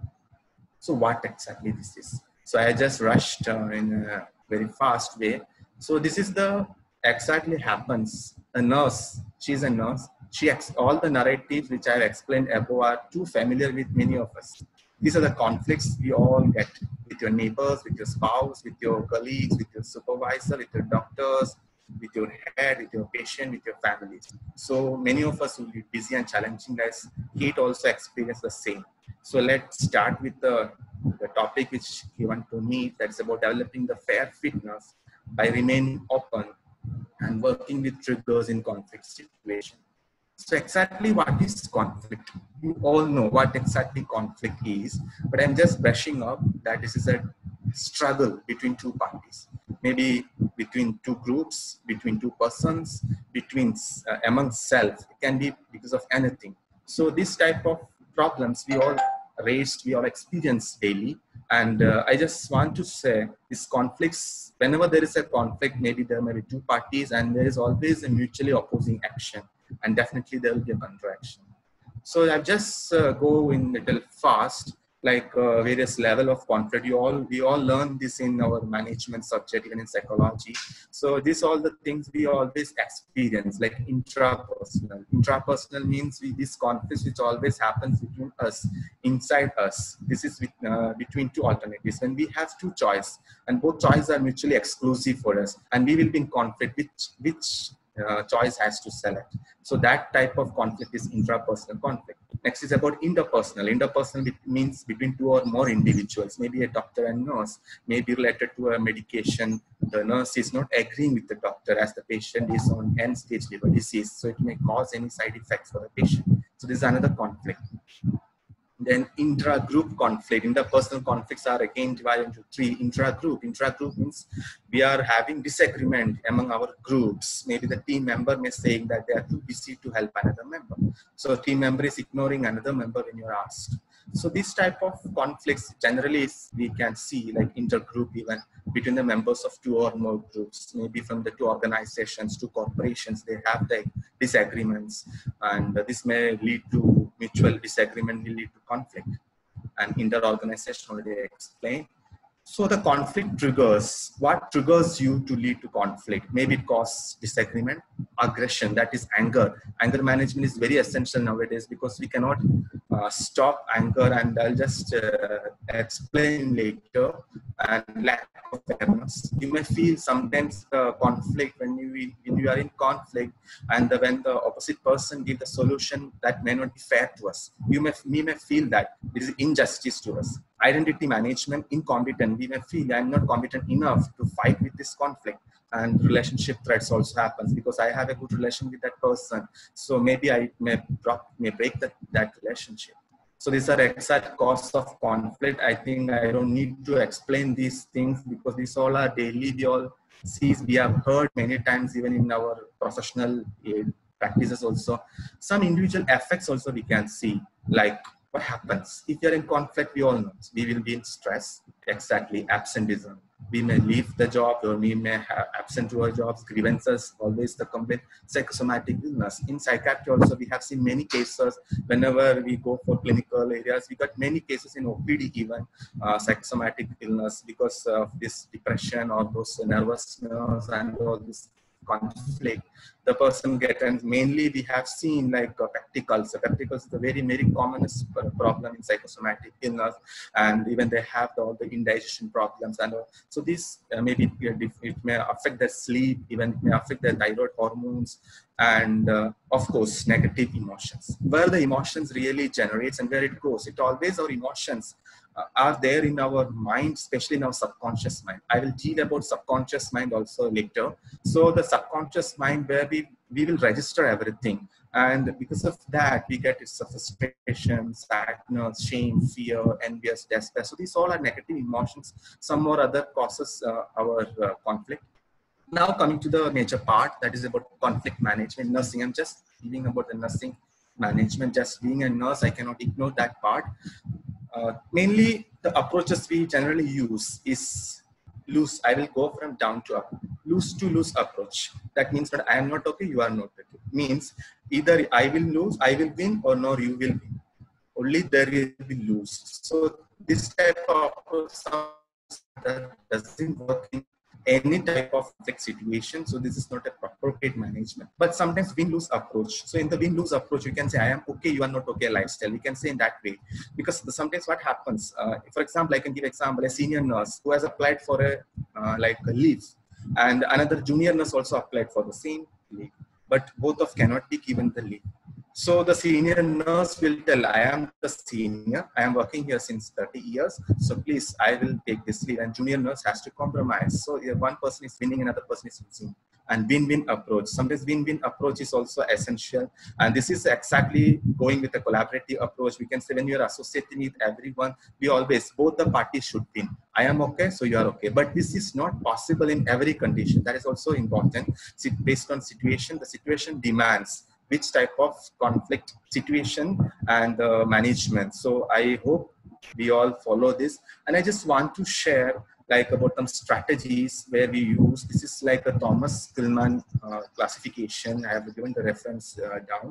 Speaker 4: So what exactly this is? So I just rushed uh, in a very fast way. So this is the exactly happens. A nurse, she's a nurse. She ex all the narratives which I have explained above are too familiar with many of us. These are the conflicts we all get with your neighbors, with your spouse, with your colleagues, with your supervisor, with your doctors, with your head, with your patient, with your families. So many of us will be busy and challenging lives. Kate also experienced the same. So let's start with the, the topic which given to me, that's about developing the fair fitness by remaining open and working with triggers in conflict situations. So exactly what is conflict? You all know what exactly conflict is, but I'm just brushing up that this is a struggle between two parties. maybe between two groups, between two persons, between uh, among self. It can be because of anything. So this type of problems we all raised, we all experience daily. And uh, I just want to say these conflicts, whenever there is a conflict, maybe there may be two parties and there is always a mutually opposing action, and definitely there will be a counteraction. So I've just uh, go in a little fast, like uh, various level of conflict. You all, we all learn this in our management subject, even in psychology. So these all the things we always experience, like intrapersonal. Intrapersonal means we, this conflict which always happens between us, inside us. This is with, uh, between two alternatives. When we have two choices, and both choices are mutually exclusive for us, and we will be in conflict, which, which uh, choice has to select. So that type of conflict is intrapersonal conflict. Next is about interpersonal. Interpersonal means between two or more individuals, maybe a doctor and nurse, may be related to a medication. The nurse is not agreeing with the doctor as the patient is on end-stage liver disease, so it may cause any side effects for the patient. So this is another conflict. Then intra-group conflict. Interpersonal conflicts are again divided into three. Intra-group. Intra-group means we are having disagreement among our groups. Maybe the team member may say that they are too busy to help another member. So a team member is ignoring another member when you're asked. So this type of conflicts generally is, we can see like intergroup even between the members of two or more groups, maybe from the two organizations, two corporations, they have the disagreements, and this may lead to mutual disagreement, will lead to conflict, and inter-organization already explained. So the conflict triggers, what triggers you to lead to conflict? Maybe it causes disagreement, aggression, that is anger. Anger management is very essential nowadays because we cannot uh, stop anger, and I'll just uh, explain later. And lack of fairness. You may feel sometimes uh, conflict when you, when you are in conflict, and the, when the opposite person gives the solution that may not be fair to us. You may, we may feel that it is injustice to us. Identity management, incompetent. We may feel I'm not competent enough to fight with this conflict. And relationship threats also happens because I have a good relation with that person. So maybe I may, drop, may break that, that relationship. So these are exact causes of conflict. I think I don't need to explain these things because these all are daily. We all see, we have heard many times even in our professional practices also. Some individual effects also we can see, like what happens if you're in conflict. We all know we will be in stress. Exactly, absenteeism. We may leave the job, or we may have absent to our jobs, grievances, always the complaint, psychosomatic illness. In psychiatry also, we have seen many cases. Whenever we go for clinical areas, we got many cases in O P D even, uh, psychosomatic illness because of this depression or those nervousness and all this conflict. The person gets, and mainly we have seen like uh, pepticals. So pepticals is the very, very commonest problem in psychosomatic illness, and even they have the, all the indigestion problems. And uh, so this uh, maybe it may affect their sleep, even it may affect their thyroid hormones, and uh, of course negative emotions. Where the emotions really generates and where it goes, it always our emotions uh, are there in our mind, especially in our subconscious mind. I will deal about subconscious mind also later. So the subconscious mind where we, we will register everything. And because of that, we get frustration, sadness, shame, fear, envious, despair. So these all are negative emotions. Some more other causes uh, our uh, conflict. Now coming to the major part, that is about conflict management, nursing. I'm just giving about the nursing management. Just being a nurse, I cannot ignore that part. Uh, mainly the approaches we generally use is loose. I will go from down to up. Loose to loose approach. That means that I am not okay, you are not okay. Means either I will lose, I will win, or no, you will win. Only there will be lose. So this type of approach doesn't work in any type of conflict situation. So this is not a appropriate management. But sometimes win-lose approach. So in the win-lose approach, you can say, I am okay, you are not okay lifestyle. We can say in that way. Because sometimes what happens, uh, for example, I can give example, a senior nurse who has applied for a uh, like a leave, and another junior nurse also applied for the same leave. But both of cannot be given the leave. So the senior nurse will tell, I am the senior, I am working here since thirty years, so please, I will take this leave. And junior nurse has to compromise. So one person is winning, another person is losing. and win-win approach. Sometimes win-win approach is also essential. And this is exactly going with a collaborative approach. We can say when you're associating with everyone, we always, both the parties should win. I am okay, so you are okay. But this is not possible in every condition. That is also important. See, based on situation, the situation demands which type of conflict situation and uh, management. So I hope we all follow this. And I just want to share like about some strategies where we use, this is like a Thomas Kilmann uh, classification. I have given the reference uh, down.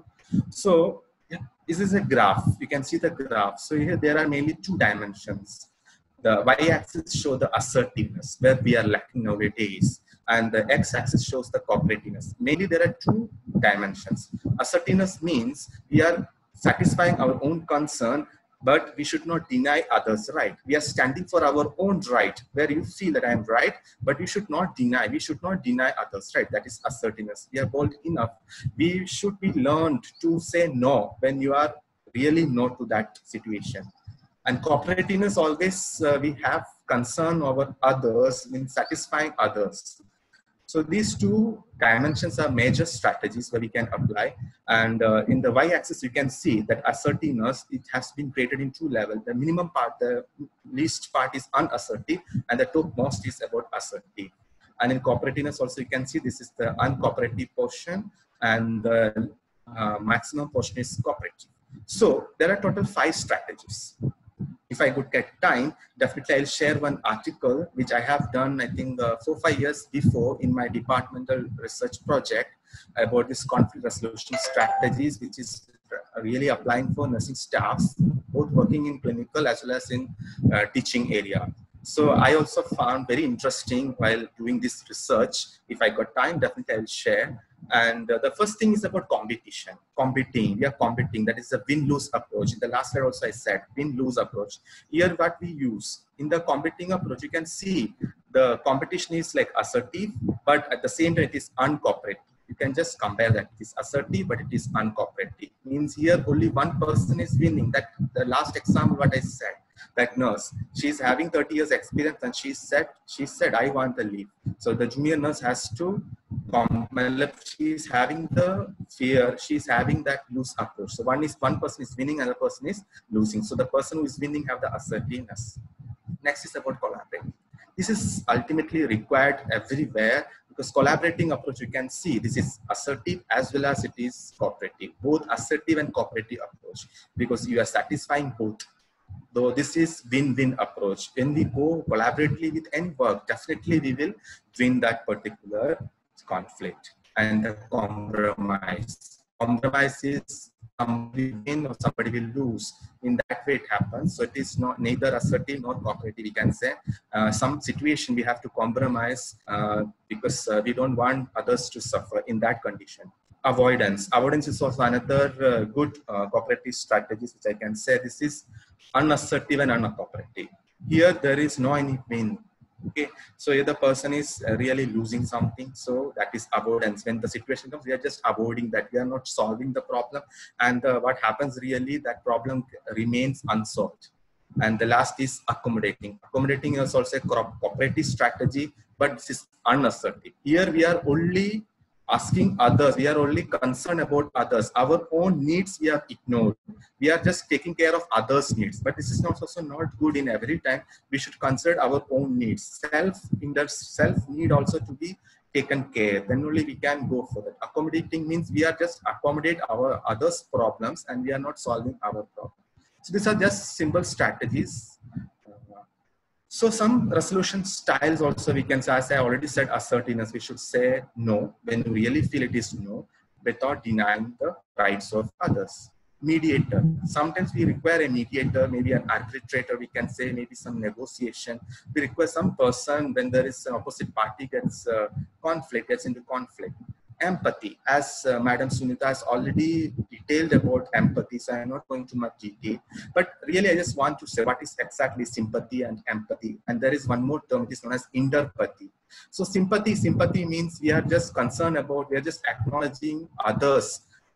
Speaker 4: So yeah, this is a graph. You can see the graph. So here there are mainly two dimensions. The y-axis shows the assertiveness, where we are lacking nowadays. And the x-axis shows the cooperativeness. Mainly there are two dimensions. Assertiveness means we are satisfying our own concern, but we should not deny others' right. We are standing for our own right, where you feel that I am right, but we should not deny. We should not deny others' right. That is assertiveness. We are bold enough. We should be learned to say no when you are really no to that situation. And cooperativeness, always uh, we have concern over others in satisfying others. So these two dimensions are major strategies where we can apply. And uh, in the y-axis, you can see that assertiveness, it has been created in two levels. The minimum part, the least part is unassertive, and the topmost is about assertive. And in cooperativeness also, you can see this is the uncooperative portion, and the uh, maximum portion is cooperative. So there are total five strategies. If I could get time, definitely I'll share one article which I have done, I think, uh, four, five years before in my departmental research project about this conflict resolution strategies, which is really applying for nursing staffs, both working in clinical as well as in uh, teaching area. So I also found very interesting while doing this research. If I got time, definitely I'll share. And uh, the first thing is about competition. Competing, we are competing. That is a win-lose approach. In the last slide also I said win-lose approach. Here what we use in the competing approach, you can see the competition is like assertive, but at the same time it is uncooperative. You can just compare that. It is assertive, but it is uncooperative. Means here only one person is winning. That the last example what I said, that nurse, she's having thirty years experience, and she said, she said, I want the leave. So the junior nurse has to, she's having the fear, she's having that loose approach. So one is one person is winning, another person is losing. So the person who is winning have the assertiveness. Next is about collaborating. This is ultimately required everywhere, because collaborating approach, you can see this is assertive as well as it is cooperative, both assertive and cooperative approach, because you are satisfying both. Though this is win-win approach. When we go collaboratively with any work, definitely we will win that particular conflict. And the compromise. Compromise is somebody win or somebody will lose. In that way it happens. So it is not neither assertive nor cooperative. We can say uh, some situation we have to compromise uh, because uh, we don't want others to suffer in that condition. Avoidance. Avoidance is also another uh, good uh, cooperative strategies, which I can say this is unassertive and uncooperative. Here there is no any win. Okay, so if the person is really losing something, so that is avoidance. When the situation comes, we are just avoiding that. We are not solving the problem, and uh, what happens really, that problem remains unsolved. And the last is accommodating. Accommodating is also a cooperative strategy, but this is unassertive. Here we are only asking others, we are only concerned about others. Our own needs we have ignored. We are just taking care of others' needs. But this is not also not good in every time. We should consider our own needs. Self in that self need also to be taken care. Then only we can go for that. Accommodating means we are just accommodate our others' problems and we are not solving our problem. So these are just simple strategies. So some resolution styles also we can say, as I already said, assertiveness, we should say no when you really feel it is no, without denying the rights of others. Mediator. Sometimes we require a mediator, maybe an arbitrator, we can say, maybe some negotiation. We require some person when there is an opposite party gets uh, conflict, gets into conflict. Empathy, as uh, Madam Sunita has already detailed about empathy, so I am not going to much detail, but really I just want to say what is exactly sympathy and empathy. And there is one more term, it is known as interpathy. So sympathy, sympathy means we are just concerned about, we are just acknowledging others,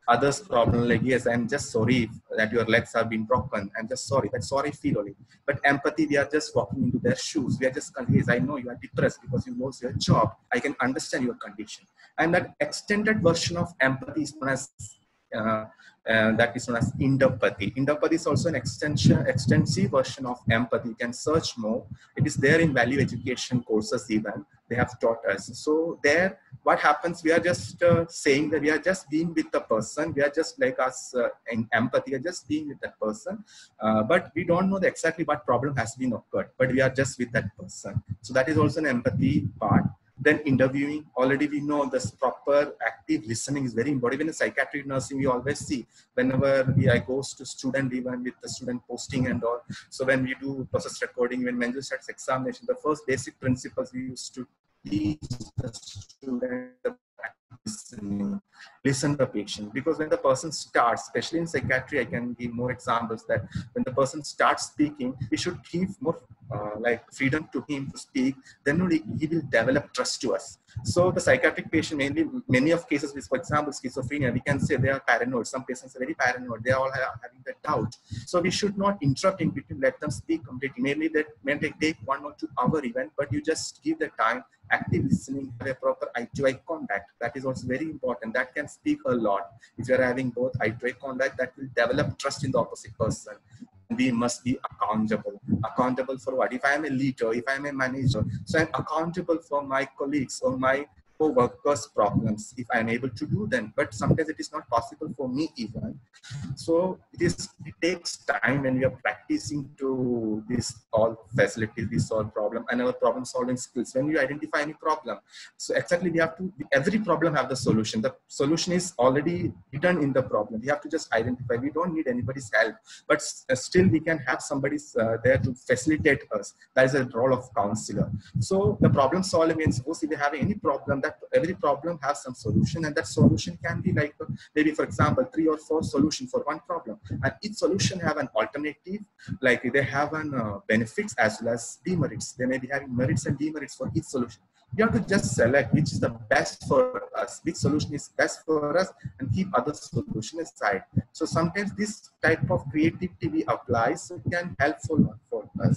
Speaker 4: others' problem, like, yes, I'm just sorry that your legs have been broken. I'm just sorry. That's sorry feel only. But empathy, we are just walking into their shoes. We are just, yes, I know you are depressed because you lost your job. I can understand your condition. And that extended version of empathy is known as Uh, uh, that is known as endopathy. Endopathy is also an extension, extensive version of empathy. You can search more. It is there in value education courses even. They have taught us. So there, what happens, we are just uh, saying that we are just being with the person. We are just like us uh, in empathy, we are just being with that person. Uh, but we don't know the exactly what problem has been occurred, but we are just with that person. So that is also an empathy part. Then interviewing, already we know this proper active listening is very important. Even in psychiatric nursing, we always see whenever we, I goes to student, even with the student posting and all. So when we do process recording, when mental status examination, the first basic principles we used to teach the student listening. Listen to the patient, because when the person starts, especially in psychiatry, I can give more examples that when the person starts speaking, we should give more uh, like freedom to him to speak. Then only he will develop trust to us. So the psychiatric patient, mainly many of cases with, for example, schizophrenia, we can say they are paranoid. Some patients are very paranoid. They are all having the doubt. So we should not interrupt in between. Let them speak completely. Mainly that may take one or two hour event, but you just give the time. Active listening, have a proper eye to eye contact. That is also very important. That can speak a lot. If you are having both eye to eye contact, that will develop trust in the opposite person. We must be accountable. Accountable for what? If I am a leader, if I am a manager, so I'm accountable for my colleagues or my co-workers' problems if I'm able to do them. But sometimes it is not possible for me even. So it is. It takes time when we are practicing to this all facilities, this all problem, and our problem solving skills. When you identify any problem, so exactly we have to. Every problem have the solution. The solution is already written in the problem. We have to just identify. We don't need anybody's help, but still we can have somebody uh, there to facilitate us. That is the role of counselor. So the problem solving means, suppose if we have any problem, that every problem has some solution, and that solution can be like uh, maybe, for example, three or four solutions for one problem, and each solution have an alternative, like they have an uh, benefits as well as demerits. They may be having merits and demerits for each solution. You have to just select which is the best for us, which solution is best for us, and keep other solution aside. So sometimes this type of creativity we apply, so it can helpful for us.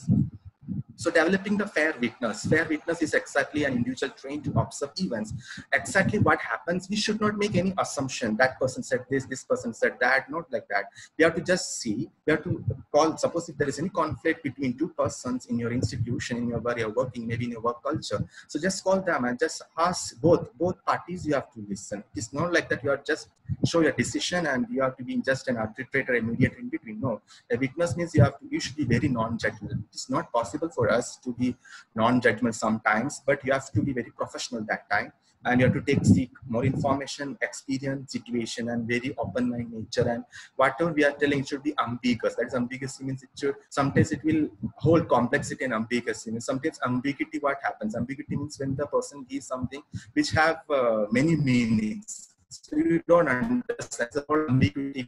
Speaker 4: So developing the fair witness. Fair witness is exactly an individual trained to observe events. Exactly what happens. We should not make any assumption. That person said this, this person said that, not like that. We have to just see. We have to call, suppose if there is any conflict between two persons in your institution, in your where you're working, maybe in your work culture. So just call them and just ask both, both parties you have to listen. It's not like that you are just show your decision and you have to be just an arbitrator, a mediator in between. No, a witness means you have to, you should be very non-judgmental. It's not possible for us to be non-judgmental sometimes, but you have to be very professional that time, and you have to take seek more information, experience, situation, and very open-minded nature. And whatever we are telling should be ambiguous. That is, ambiguous means it should, sometimes it will hold complexity and ambiguity. Sometimes ambiguity, what happens? Ambiguity means when the person gives something which have uh, many meanings. So you don't understand the whole ambiguity.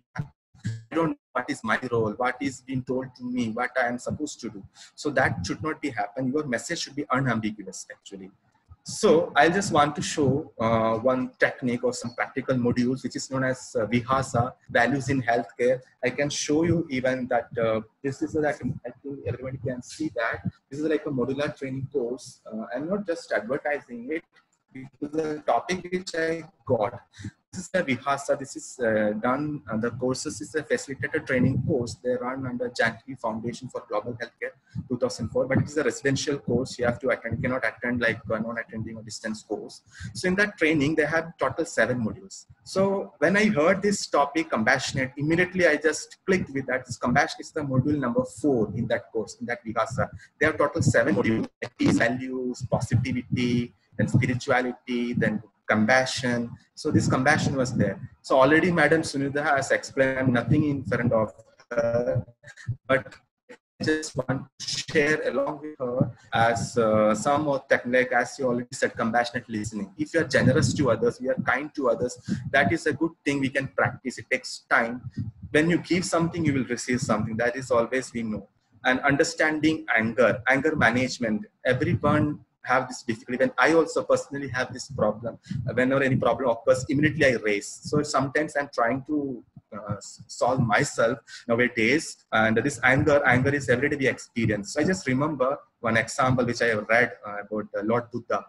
Speaker 4: I don't know what is my role, what is being told to me, what I am supposed to do. So that should not be happen. Your message should be unambiguous actually. So I just want to show uh, one technique or some practical modules, which is known as uh, Vihasa, values in healthcare. I can show you even that uh, this is like, I think everybody can see that. This is like a modular training course. Uh, I'm not just advertising it. This is a topic which I got. This is the Vihasa. This is uh, done. Uh, the courses is a facilitated training course. They run under Janki Foundation for Global Healthcare, two thousand four. But it is a residential course. You have to attend. You cannot attend like uh, non-attending or distance course. So in that training, they have total seven modules. So when I heard this topic, compassionate, immediately I just clicked with that. This compassion is the module number four in that course, in that Vihasa. They have total seven modules: peace, values, positivity, then spirituality, then compassion. So this compassion was there. So already Madam Sunitha has explained, nothing in front of her, but I just want to share along with her as uh, some more technique, as you already said, compassionate listening. If you are generous to others, we are kind to others, that is a good thing we can practice. It takes time. When you give something, you will receive something. That is always we know. And understanding anger, anger management. Everyone have this difficulty. When I also personally have this problem, whenever any problem occurs, immediately I race. So sometimes I'm trying to uh, solve myself nowadays, and this anger, anger is every day we experience. So I just remember one example which I have read uh, about uh, Lord Buddha.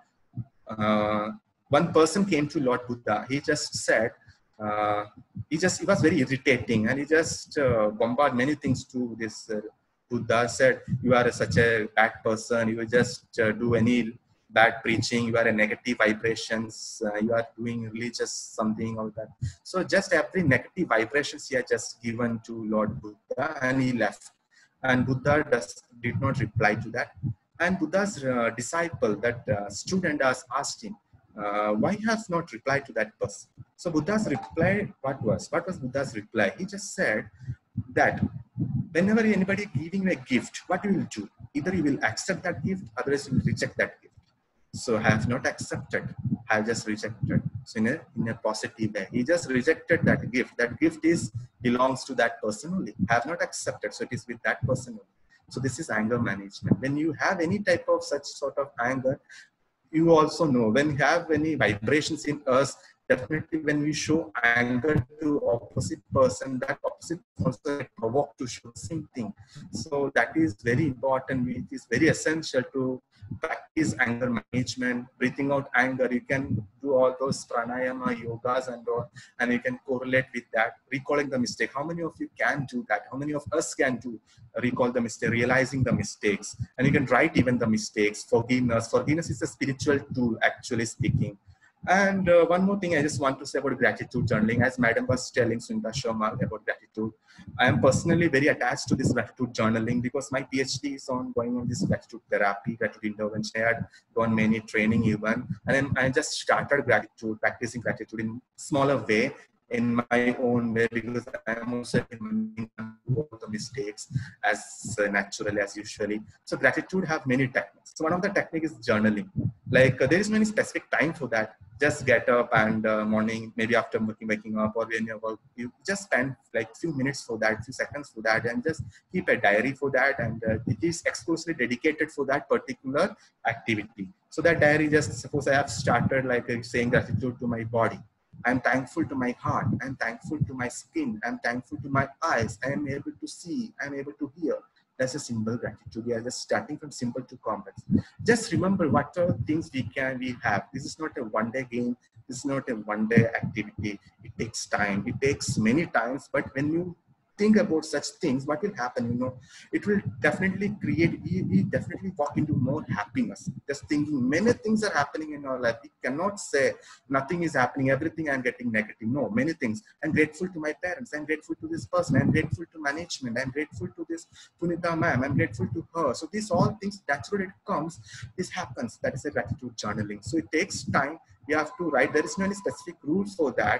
Speaker 4: Uh, one person came to Lord Buddha. He just said, uh, he just he was very irritating, and he just uh, bombarded many things to this. Uh, Buddha said, you are a, such a bad person, you will just uh, do any bad preaching, you are a negative vibrations, uh, you are doing religious something or that. So just every negative vibrations he had just given to Lord Buddha, and he left. And Buddha does, did not reply to that. And Buddha's uh, disciple, that uh, student has asked him, uh, why has not replied to that person? So Buddha's reply, what was? What was Buddha's reply? He just said that whenever anybody giving you a gift, what you will do? Either you will accept that gift, otherwise you will reject that gift. So I have not accepted, I have just rejected. So in a, in a positive way, he just rejected that gift. That gift is belongs to that person only. I have not accepted, so it is with that person only. So this is anger management. When you have any type of such sort of anger, you also know when you have any vibrations in us, definitely when we show anger to opposite person, that opposite also provoke to show the same thing. So that is very important. It is very essential to practice anger management, breathing out anger. You can do all those pranayama, yogas and all, and you can correlate with that, recalling the mistake. How many of you can do that? How many of us can do recall the mistake, realizing the mistakes? And you can write even the mistakes, forgiveness. Forgiveness is a spiritual tool, actually speaking. And uh, one more thing I just want to say about gratitude journaling. As Madam was telling Sunita Sharma about gratitude, I am personally very attached to this gratitude journaling because my PhD is on going on this gratitude therapy, gratitude intervention. I had gone many training even, and then I just started gratitude, practicing gratitude in smaller way, in my own way, because I am also learning all the mistakes as uh, naturally as usually. So gratitude have many techniques. So one of the techniques is journaling. Like uh, there is no any specific time for that. Just get up and uh, morning, maybe after waking up or when you're work, you just spend like few minutes for that, few seconds for that, and just keep a diary for that. And uh, it is exclusively dedicated for that particular activity. So that diary, just suppose I have started like uh, saying gratitude to my body. I'm thankful to my heart. I'm thankful to my skin. I'm thankful to my eyes. I am able to see. I'm able to hear. That's a simple gratitude. We are just starting from simple to complex. Just remember what are things we can, we have. This is not a one day game. This is not a one day activity. It takes time. It takes many times. But when you think about such things, what will happen? You know, it will definitely create, we, we definitely walk into more happiness. Just thinking many things are happening in our life. We cannot say nothing is happening, everything I'm getting negative. No, many things. I'm grateful to my parents. I'm grateful to this person. I'm grateful to management. I'm grateful to this Punita ma'am. I'm grateful to her. So these all things, naturally it comes, this happens. That is a gratitude journaling. So it takes time. You have to write. There is no any specific rules for that.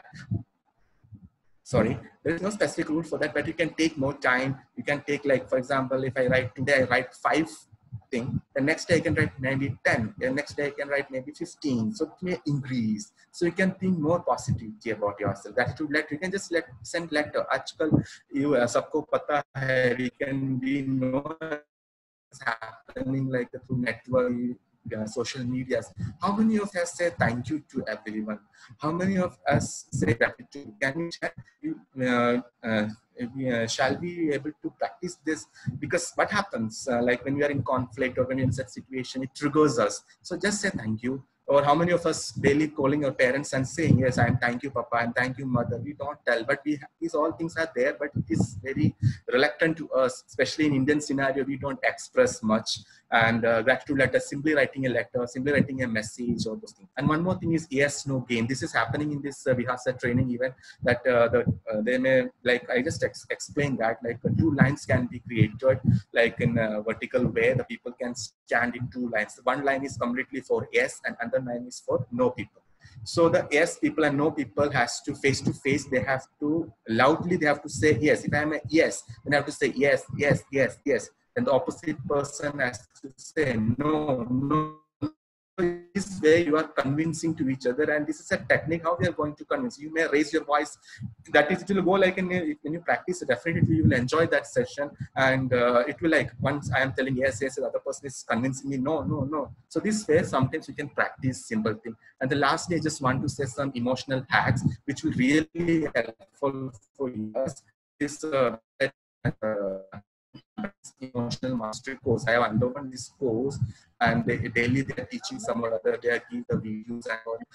Speaker 4: Sorry, there is no specific rule for that, but you can take more time. You can take, like, for example, if I write today, I write five things. The next day I can write maybe ten. The next day I can write maybe fifteen. So it may increase. So you can think more positivity about yourself. Gratitude letter. You can just let send letter. Aajkal you sabko pata hai. We can be know what's happening like through network. Uh, social medias. How many of us say thank you to everyone? How many of us say gratitude? Can we uh, uh, uh, shall we be able to practice this? Because what happens uh, like when we are in conflict or when you're in such situation, it triggers us. So just say thank you. Or how many of us daily calling our parents and saying, yes, I'm thank you, Papa, and thank you, Mother. We don't tell, but we these all things are there, but it is very reluctant to us, especially in Indian scenario. We don't express much. And uh, gratitude letter, simply writing a letter, simply writing a message, all those things. And one more thing is yes, no game. This is happening in this uh, Vihasa training event that uh, the, uh, they may, like I just ex explained that, like uh, two lines can be created, like in a vertical way, the people can stand in two lines. One line is completely for yes, and another line is for no people. So the yes people and no people has to face to face, they have to loudly, they have to say yes. If I am a yes, then I have to say yes, yes, yes, yes. And the opposite person has to say no, no, this way you are convincing to each other, and this is a technique how we are going to convince. You may raise your voice, that is, it will go like in, when you practice it, definitely you will enjoy that session, and uh, it will like, once I am telling yes, yes, the other person is convincing me no, no, no. So this way sometimes you can practice simple thing. And the lastly, I just want to say some emotional hacks which will really helpful for us. This uh, uh, emotional mastery course. I have undergone this course, and they, daily they are teaching some or other. They are giving the videos and all.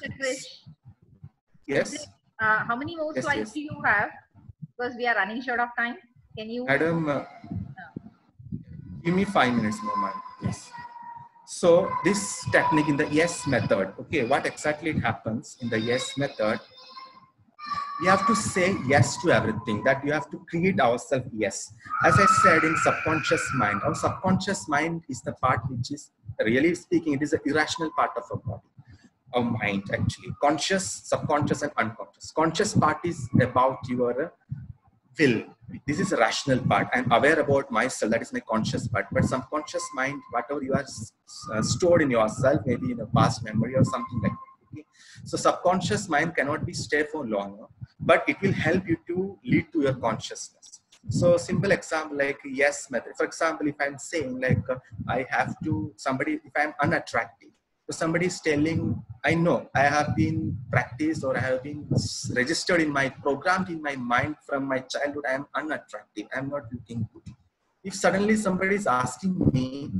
Speaker 4: Yes.
Speaker 1: Uh, how many more
Speaker 4: yes,
Speaker 1: slides
Speaker 4: yes.
Speaker 1: do you have? Because we are running short of time. Can you?
Speaker 4: Madam, uh, give me five minutes more, ma'am, please. So this technique in the yes method. Okay, what exactly happens in the yes method? We have to say yes to everything, that you have to create ourselves yes. As I said, in subconscious mind, our subconscious mind is the part which is, really speaking, it is the irrational part of our body, our mind actually. Conscious, subconscious and unconscious. Conscious part is about your will. This is a rational part. I'm aware about myself, that is my conscious part. But subconscious mind, whatever you are uh, stored in yourself, maybe in a past memory or something like that. Okay? So subconscious mind cannot be stay for long, but it will help you to lead to your consciousness. So simple example like yes method. For example, if I'm saying like uh, I have to, somebody, if I'm unattractive, so somebody is telling, I know I have been practiced or I have been registered in my, programmed in my mind from my childhood, I am unattractive, I'm not looking good. If suddenly somebody is asking me,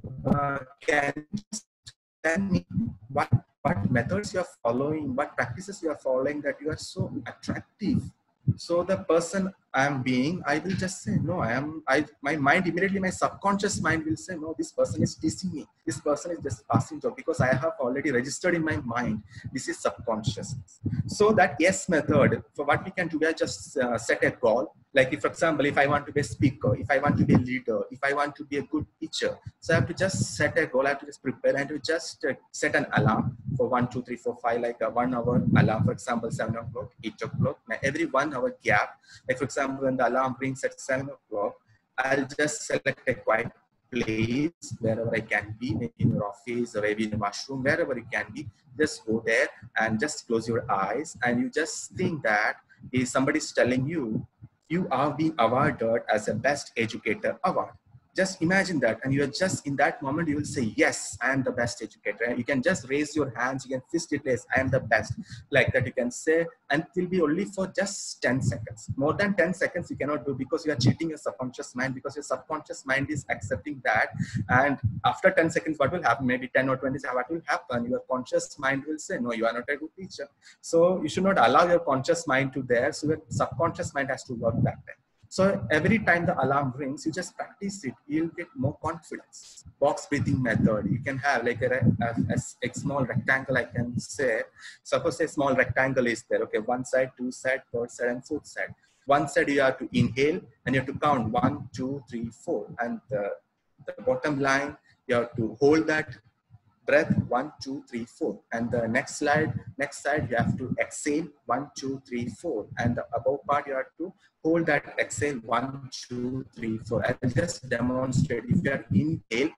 Speaker 4: uh, can you tell me what what methods you are following, what practices you are following that you are so attractive. So the person I am being, I will just say, no, I am, I, my mind immediately, my subconscious mind will say, no, this person is teasing me. This person is just passing joke because I have already registered in my mind. This is subconsciousness. So that yes method, for what we can do, we are just uh, set a goal. Like if, for example, if I want to be a speaker, if I want to be a leader, if I want to be a good teacher, so I have to just set a goal, I have to just prepare and to just uh, set an alarm for one, two, three, four, five, like a one hour alarm, for example, seven o'clock, eight o'clock, every one hour gap. Like for example, when the alarm rings at seven o'clock, I'll just select a quiet place wherever I can be, maybe in your office or maybe in a washroom, wherever it can be. Just go there and just close your eyes, and you just think that if somebody's telling you, you are being awarded as a best educator award. Just imagine that, and you are just in that moment, you will say, yes, I am the best educator. You can just raise your hands, you can fist it, yes, I am the best. Like that you can say, and it will be only for just ten seconds. More than ten seconds you cannot do, because you are cheating your subconscious mind, because your subconscious mind is accepting that. And after ten seconds, what will happen? Maybe ten or twenty seconds, what will happen? Your conscious mind will say, no, you are not a good teacher. So you should not allow your conscious mind to there. So your subconscious mind has to work that way. So every time the alarm rings, you just practice it. You'll get more confidence. Box breathing method. You can have like a, a, a, a small rectangle, I can say. Suppose a small rectangle is there. Okay, one side, two side, third side, and fourth side. One side you have to inhale, and you have to count one, two, three, four. And the, the bottom line, you have to hold that breath, one, two, three, four. And the next slide, next side, you have to exhale, one, two, three, four. And the above part, you have to hold that exhale, one, two, three, four. I'll just demonstrate. If you are inhale,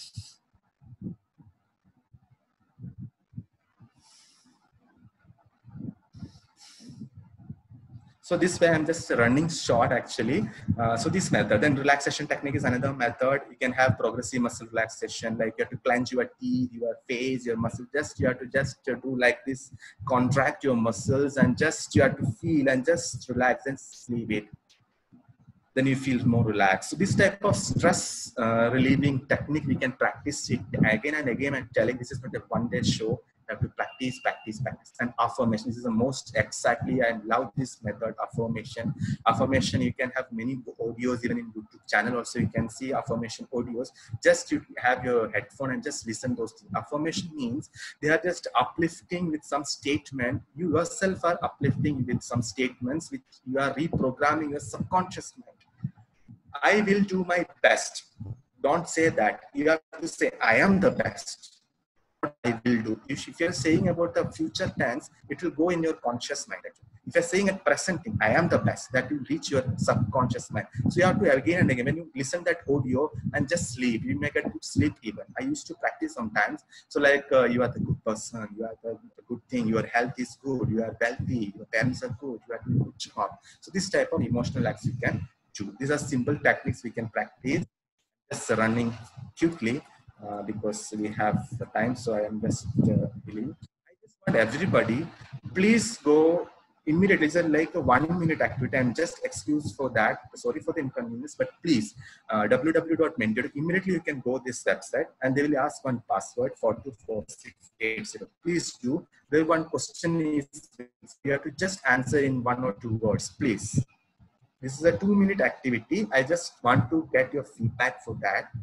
Speaker 4: so this way I'm just running short actually. Uh, so this method, then relaxation technique is another method. You can have progressive muscle relaxation, like you have to clench your teeth, your face, your muscle. Just you have to just do like this, contract your muscles, and just you have to feel and just relax and sleep it. Then you feel more relaxed. So this type of stress uh, relieving technique, we can practice it again and again. I'm telling, this is not a one day show. You have to practice, practice, practice. And affirmation, this is the most exactly, I love this method, affirmation. Affirmation, you can have many audios, even in YouTube channel also, you can see affirmation audios. Just you have your headphone and just listen those things. Affirmation means they are just uplifting with some statement. You yourself are uplifting with some statements which you are reprogramming your subconscious mind. I will do my best. Don't say that. You have to say, I am the best. I will do. If you're saying about the future tense, it will go in your conscious mind. Actually. If you're saying at present thing, I am the best, that will reach your subconscious mind. So you have to again and again, when you listen that audio and just sleep, you make a good sleep even. I used to practice sometimes. So like uh, you are the good person, you are the, the good thing, your health is good, you are wealthy, your parents are good, you are doing a good job. So this type of emotional acts you can do. These are simple techniques we can practice. Just running quickly uh, because we have the time. So I am just uh, believe. I just want everybody, please go immediately. It's like a one minute activity. I'm just excused for that. Sorry for the inconvenience, but please uh, w w w dot mentor. Immediately you can go this website and they will ask one password four two four six eight zero. Please do. The one question is you have to just answer in one or two words, please. This is a two minute activity. I just want to get your feedback for that.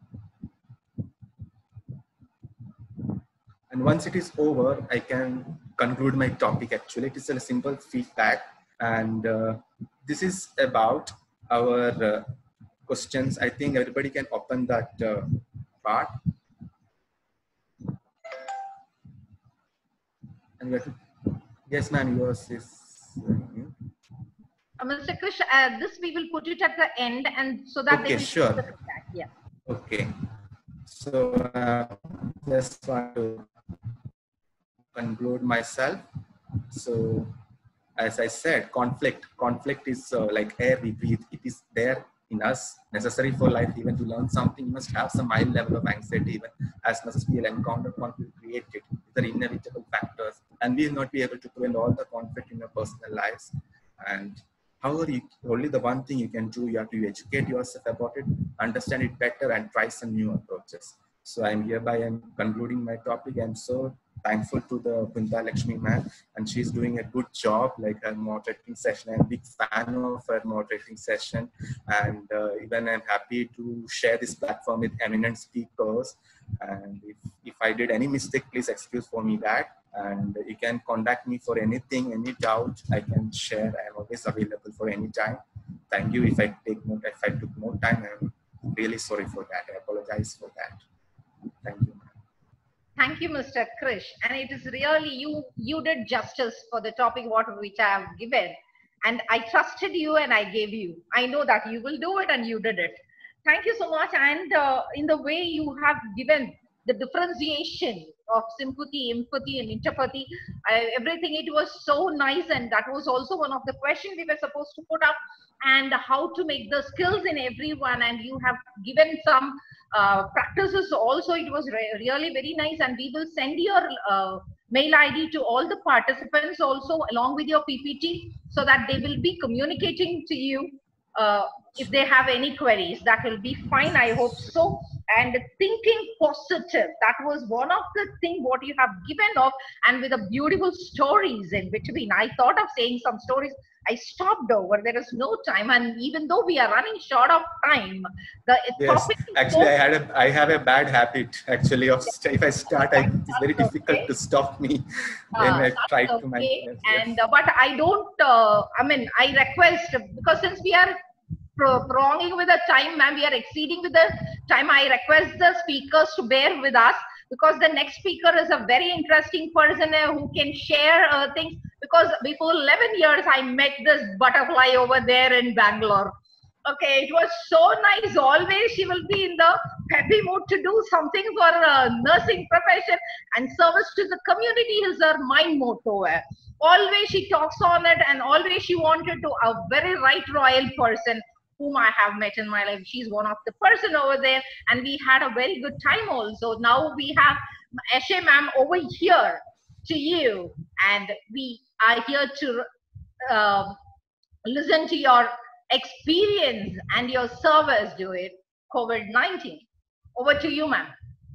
Speaker 4: And once it is over, I can conclude my topic actually. It is a simple feedback. And uh, this is about our uh, questions. I think everybody can open that uh, part. And we have to, yes, ma'am, yours is. Uh,
Speaker 1: Uh, Mister Krish, uh, this we will put it at the end, and so that
Speaker 4: okay,
Speaker 1: they will
Speaker 4: sure.
Speaker 1: see the feedback. Yeah.
Speaker 4: Okay. So uh, just want to conclude myself. So as I said, conflict. Conflict is uh, like air we breathe. It is there in us, necessary for life. Even to learn something, you must have some mild level of anxiety. Even as much as we will encounter conflict, create it. These are inevitable factors, and we will not be able to prevent all the conflict in your personal lives. And however, you, only the one thing you can do, you have to educate yourself about it, understand it better, and try some new approaches. So I'm hereby I'm concluding my topic. I'm so thankful to the Punta Lakshmi ma'am, and she's doing a good job, like her moderating session. I'm a big fan of her moderating session, and uh, even I'm happy to share this platform with eminent speakers. And if, if I did any mistake, please excuse for me that. And you can contact me for anything, any doubt I can share. I am always available for any time. Thank you. If I take more, if I took more time, I'm really sorry for that. I apologize for that. Thank you.
Speaker 1: Thank you, Mister Krish. And it is really, you, you did justice for the topic what which I have given. And I trusted you and I gave you. I know that you will do it and you did it. Thank you so much. And uh, in the way you have given the differentiation of sympathy, empathy, and interpathy, I, everything, it was so nice. And that was also one of the questions we were supposed to put up, and how to make the skills in everyone. And you have given some uh, practices also. It was re really very nice. And we will send your uh, mail I D to all the participants also along with your P P T, so that they will be communicating to you uh, if they have any queries. That will be fine. I hope so. And thinking positive, that was one of the things what you have given of, and with the beautiful stories in between. I thought of saying some stories. I stopped over. There is no time, and even though we are running short of time, the
Speaker 4: yes,
Speaker 1: topic
Speaker 4: actually,
Speaker 1: so
Speaker 4: I had a I have a bad habit actually of if I start, I, it's very
Speaker 1: that's
Speaker 4: difficult
Speaker 1: okay.
Speaker 4: to stop me when
Speaker 1: Uh,
Speaker 4: I try
Speaker 1: okay.
Speaker 4: to my yes,
Speaker 1: And
Speaker 4: yes.
Speaker 1: uh, but I don't. Uh, I mean, I request, because since we are pro prolonging with the time, ma'am, we are exceeding with the time. I request the speakers to bear with us, because the next speaker is a very interesting person uh, who can share uh, things. Because before eleven years, I met this butterfly over there in Bangalore. Okay, it was so nice. Always she will be in the happy mood to do something for uh, nursing profession, and service to the community is her mind motto. Always she talks on it, and always she wanted to a very right royal person whom I have met in my life. She's one of the person over there, and we had a very good time also. Now we have Eshe ma'am over here to you, and we are here to uh, listen to your experience and your service during COVID nineteen. Over to you, ma'am.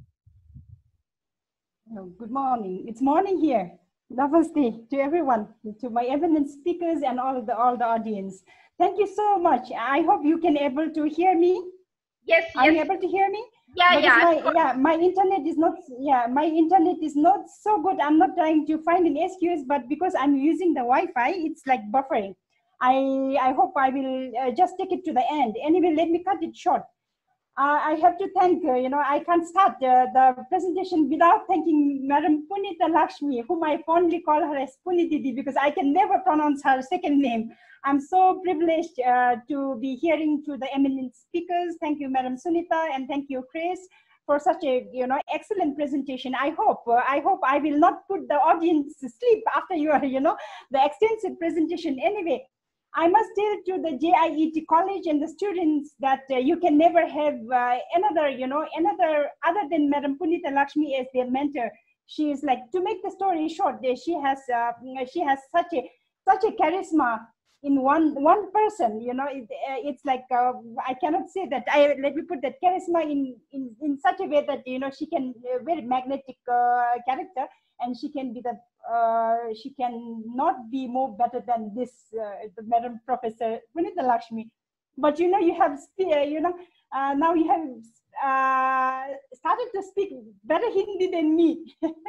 Speaker 3: Oh, good morning. It's morning here. Namaste to everyone, to my eminent speakers and all of the all the audience. Thank you so much. I hope you can able to hear me.
Speaker 1: Yes,
Speaker 3: Are
Speaker 1: yes.
Speaker 3: you able to hear me?
Speaker 1: Yeah,
Speaker 3: Because
Speaker 1: yeah.
Speaker 3: My, yeah, my internet is not. Yeah, my internet is not so good. I'm not trying to find an excuse, but because I'm using the Wi-Fi, it's like buffering. I I hope I will uh, just take it to the end. Anyway, let me cut it short. Uh, I have to thank, uh, you know, I can't start uh, the presentation without thanking Madam Punita Lakshmi, whom I fondly call her as Puni Didi because I can never pronounce her second name. I'm so privileged uh, to be hearing to the eminent speakers. Thank you, Madam Sunita, and thank you, Chris, for such a, you know, excellent presentation. I hope, uh, I hope I will not put the audience to sleep after your, you know, the extensive presentation. Anyway, I must tell to the J I E T College and the students that uh, you can never have uh, another, you know, another other than Madam Punita Lakshmi as their mentor. She is like, to make the story short, she has uh, she has such a such a charisma in one one person. You know, it, uh, it's like uh, I cannot say that. I let me put that charisma in in in such a way that, you know, she can uh, very magnetic uh, character, and she can be the. Uh, she can not be more better than this, uh, the Madam Professor Punita Lakshmi. But you know, you have, uh, you know, uh, now you have uh, started to speak better Hindi than me,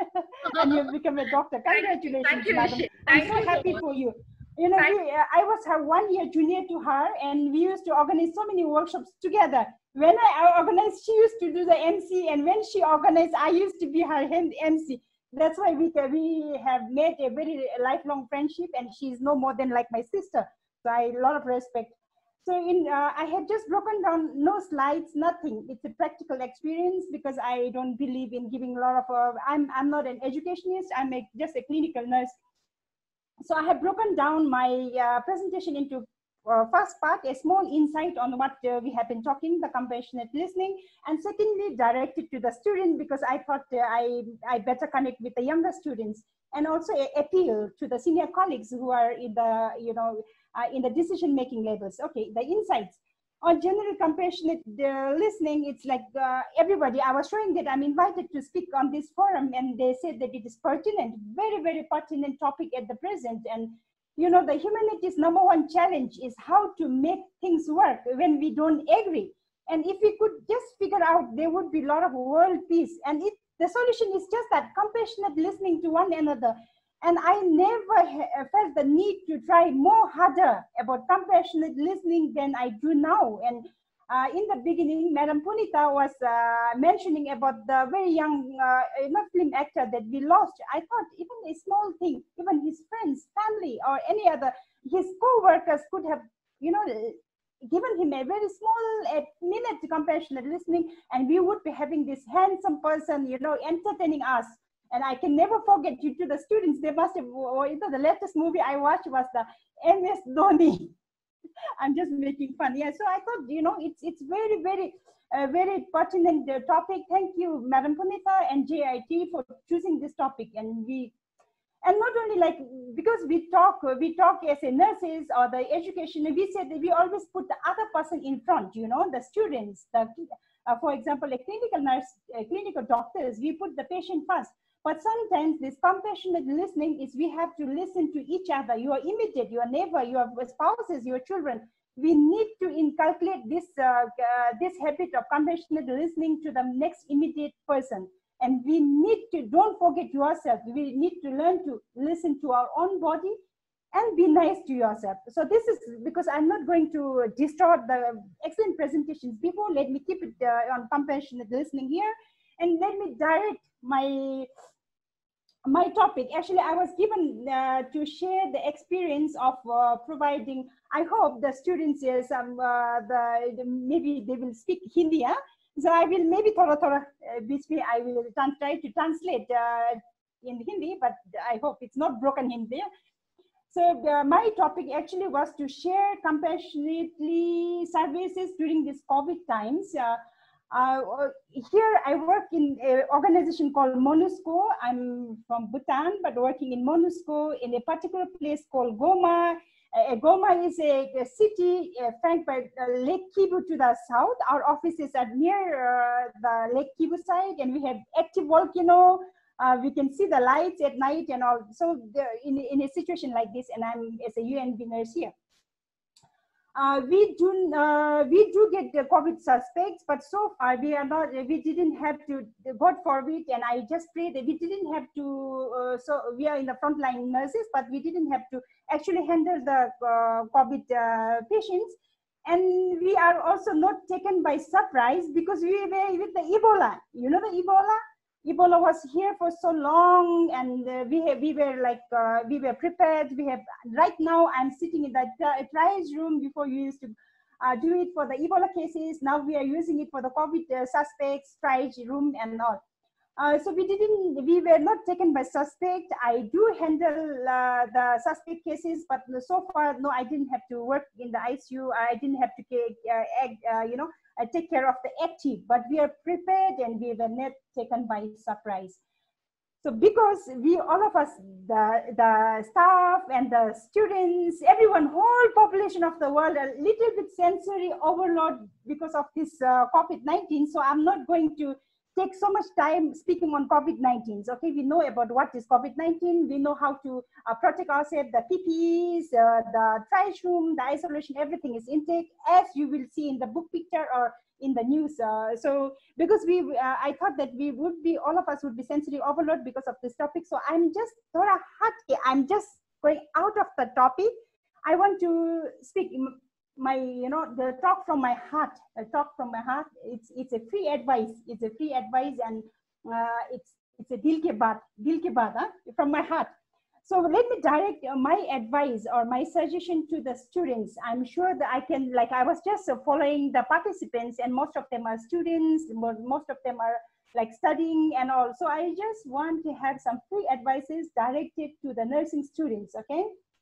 Speaker 3: and you've become a doctor. Congratulations,
Speaker 1: Thank you,
Speaker 3: Madam.
Speaker 1: Thank
Speaker 3: I'm so
Speaker 1: you
Speaker 3: happy
Speaker 1: so
Speaker 3: for you. You know, we, uh, I was her one year junior to her, and we used to organize so many workshops together. When I organized, she used to do the M C, and when she organized, I used to be her M C. That's why we, we have made a very lifelong friendship, and she's no more than like my sister. So I a lot of respect. So in uh, I had just broken down, no slides, nothing. It's a practical experience because I don't believe in giving a lot of, uh, I'm, I'm not an educationist, I'm a, just a clinical nurse. So I have broken down my uh, presentation into Uh, first part, a small insight on what uh, we have been talking, the compassionate listening, and secondly, directed to the student because I thought uh, I, I better connect with the younger students, and also a, appeal to the senior colleagues who are in the, you know, uh, in the decision-making levels. Okay, the insights. On general compassionate uh, listening, it's like uh, everybody, I was showing that I'm invited to speak on this forum, and they said that it is pertinent, very, very pertinent topic at the present. And you know, the humanity's number one challenge is how to make things work when we don't agree. And if we could just figure out, there would be a lot of world peace. And it, the solution is just that compassionate listening to one another. And I never felt the need to try more harder about compassionate listening than I do now. And uh, in the beginning, Madam Punita was uh, mentioning about the very young uh, you know, film actor that we lost. I thought even a small thing, even his friends, family, or any other, his co-workers could have, you know, given him a very small a minute compassionate listening, and we would be having this handsome person, you know, entertaining us. And I can never forget, you to the students, they must have, or either the latest movie I watched was the M S Dhoni. I'm just making fun. Yeah, so I thought, you know, it's it's very, very, uh, very pertinent uh, topic. Thank you, Madam Punita and J I T for choosing this topic. And we, and not only like, because we talk, we talk as a nurses or the education, we said that we always put the other person in front, you know, the students, the, uh, for example, a clinical nurse, uh, clinical doctors, we put the patient first. But sometimes this compassionate listening is we have to listen to each other, your immediate, your neighbor, your spouses, your children. We need to inculcate this, uh, uh, this habit of compassionate listening to the next immediate person. And we need to, don't forget yourself. We need to learn to listen to our own body and be nice to yourself. So this is because I'm not going to distort the excellent presentations before. Let me keep it uh, on compassionate listening here. And let me direct my my topic. Actually, I was given uh, to share the experience of uh, providing, I hope the students, uh, some, uh, the, the, maybe they will speak Hindi. Huh? So I will maybe thoda thoda, uh, between, I will try to translate uh, in Hindi, but I hope it's not broken Hindi. So uh, my topic actually was to share compassionately services during these COVID times. Uh, Uh, here I work in an organization called MONUSCO. I'm from Bhutan, but working in MONUSCO in a particular place called Goma. Uh, Goma is a, a city uh, flanked by uh, Lake Kivu to the south. Our offices are near uh, the Lake Kivu side, and we have active volcano. Uh, we can see the lights at night and all. So the, in, in a situation like this, and I'm as a U N B nurse here. Uh, we do uh, we do get the COVID suspects, but so far we are not. We didn't have to. God forbid, and I just pray that we didn't have to. Uh, so we are in the frontline nurses, but we didn't have to actually handle the uh, COVID uh, patients. And we are also not taken by surprise because we were with the Ebola. You know the Ebola? Ebola was here for so long, and uh, we have, we were like uh, we were prepared. We have right now. I'm sitting in that uh, triage room. Before you used to uh, do it for the Ebola cases. Now we are using it for the COVID uh, suspects triage room and all. Uh, so we didn't. We were not taken by suspect. I do handle uh, the suspect cases, but so far no, I didn't have to work in the I C U. I didn't have to take uh, uh, you know. I take care of the active, but we are prepared and we were not taken by surprise. So because we, all of us, the, the staff and the students, everyone, whole population of the world, a little bit sensory overload because of this uh, COVID nineteen. So I'm not going to take so much time speaking on COVID nineteen. Okay, we know about what is COVID nineteen. We know how to uh, protect ourselves, the P P Es, uh, the triage room, the isolation, everything is intake, as you will see in the book picture or in the news. Uh, so because we, uh, I thought that we would be, all of us would be sensory overload because of this topic. So I'm just, I'm just going out of the topic. I want to speak my, you know, the talk from my heart, a talk from my heart. It's it's a free advice. It's a free advice, and uh, it's it's a dil ke baat, dil ke baat, huh? From my heart. So let me direct my advice or my suggestion to the students. I'm sure that I can, like I was just following the participants, and most of them are students, most of them are like studying and all. So I just want to have some free advices directed to the nursing students, okay?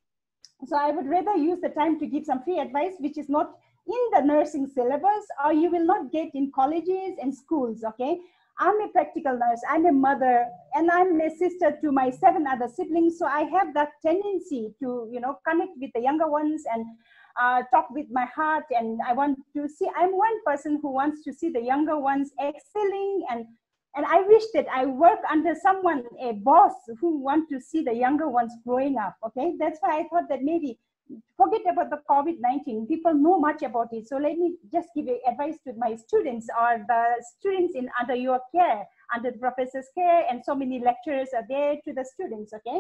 Speaker 3: So I would rather use the time to give some free advice, which is not in the nursing syllabus, or you will not get in colleges and schools, okay? I'm a practical nurse, I'm a mother, and I'm a sister to my seven other siblings. So I have that tendency to, you know, connect with the younger ones and uh, talk with my heart. And I want to see, I'm one person who wants to see the younger ones excelling, and And I wish that I work under someone, a boss who want to see the younger ones growing up, okay? That's why I thought that maybe forget about the COVID nineteen. People know much about it. So let me just give advice to my students or the students in under your care, under the professor's care, and so many lecturers are there to the students, okay?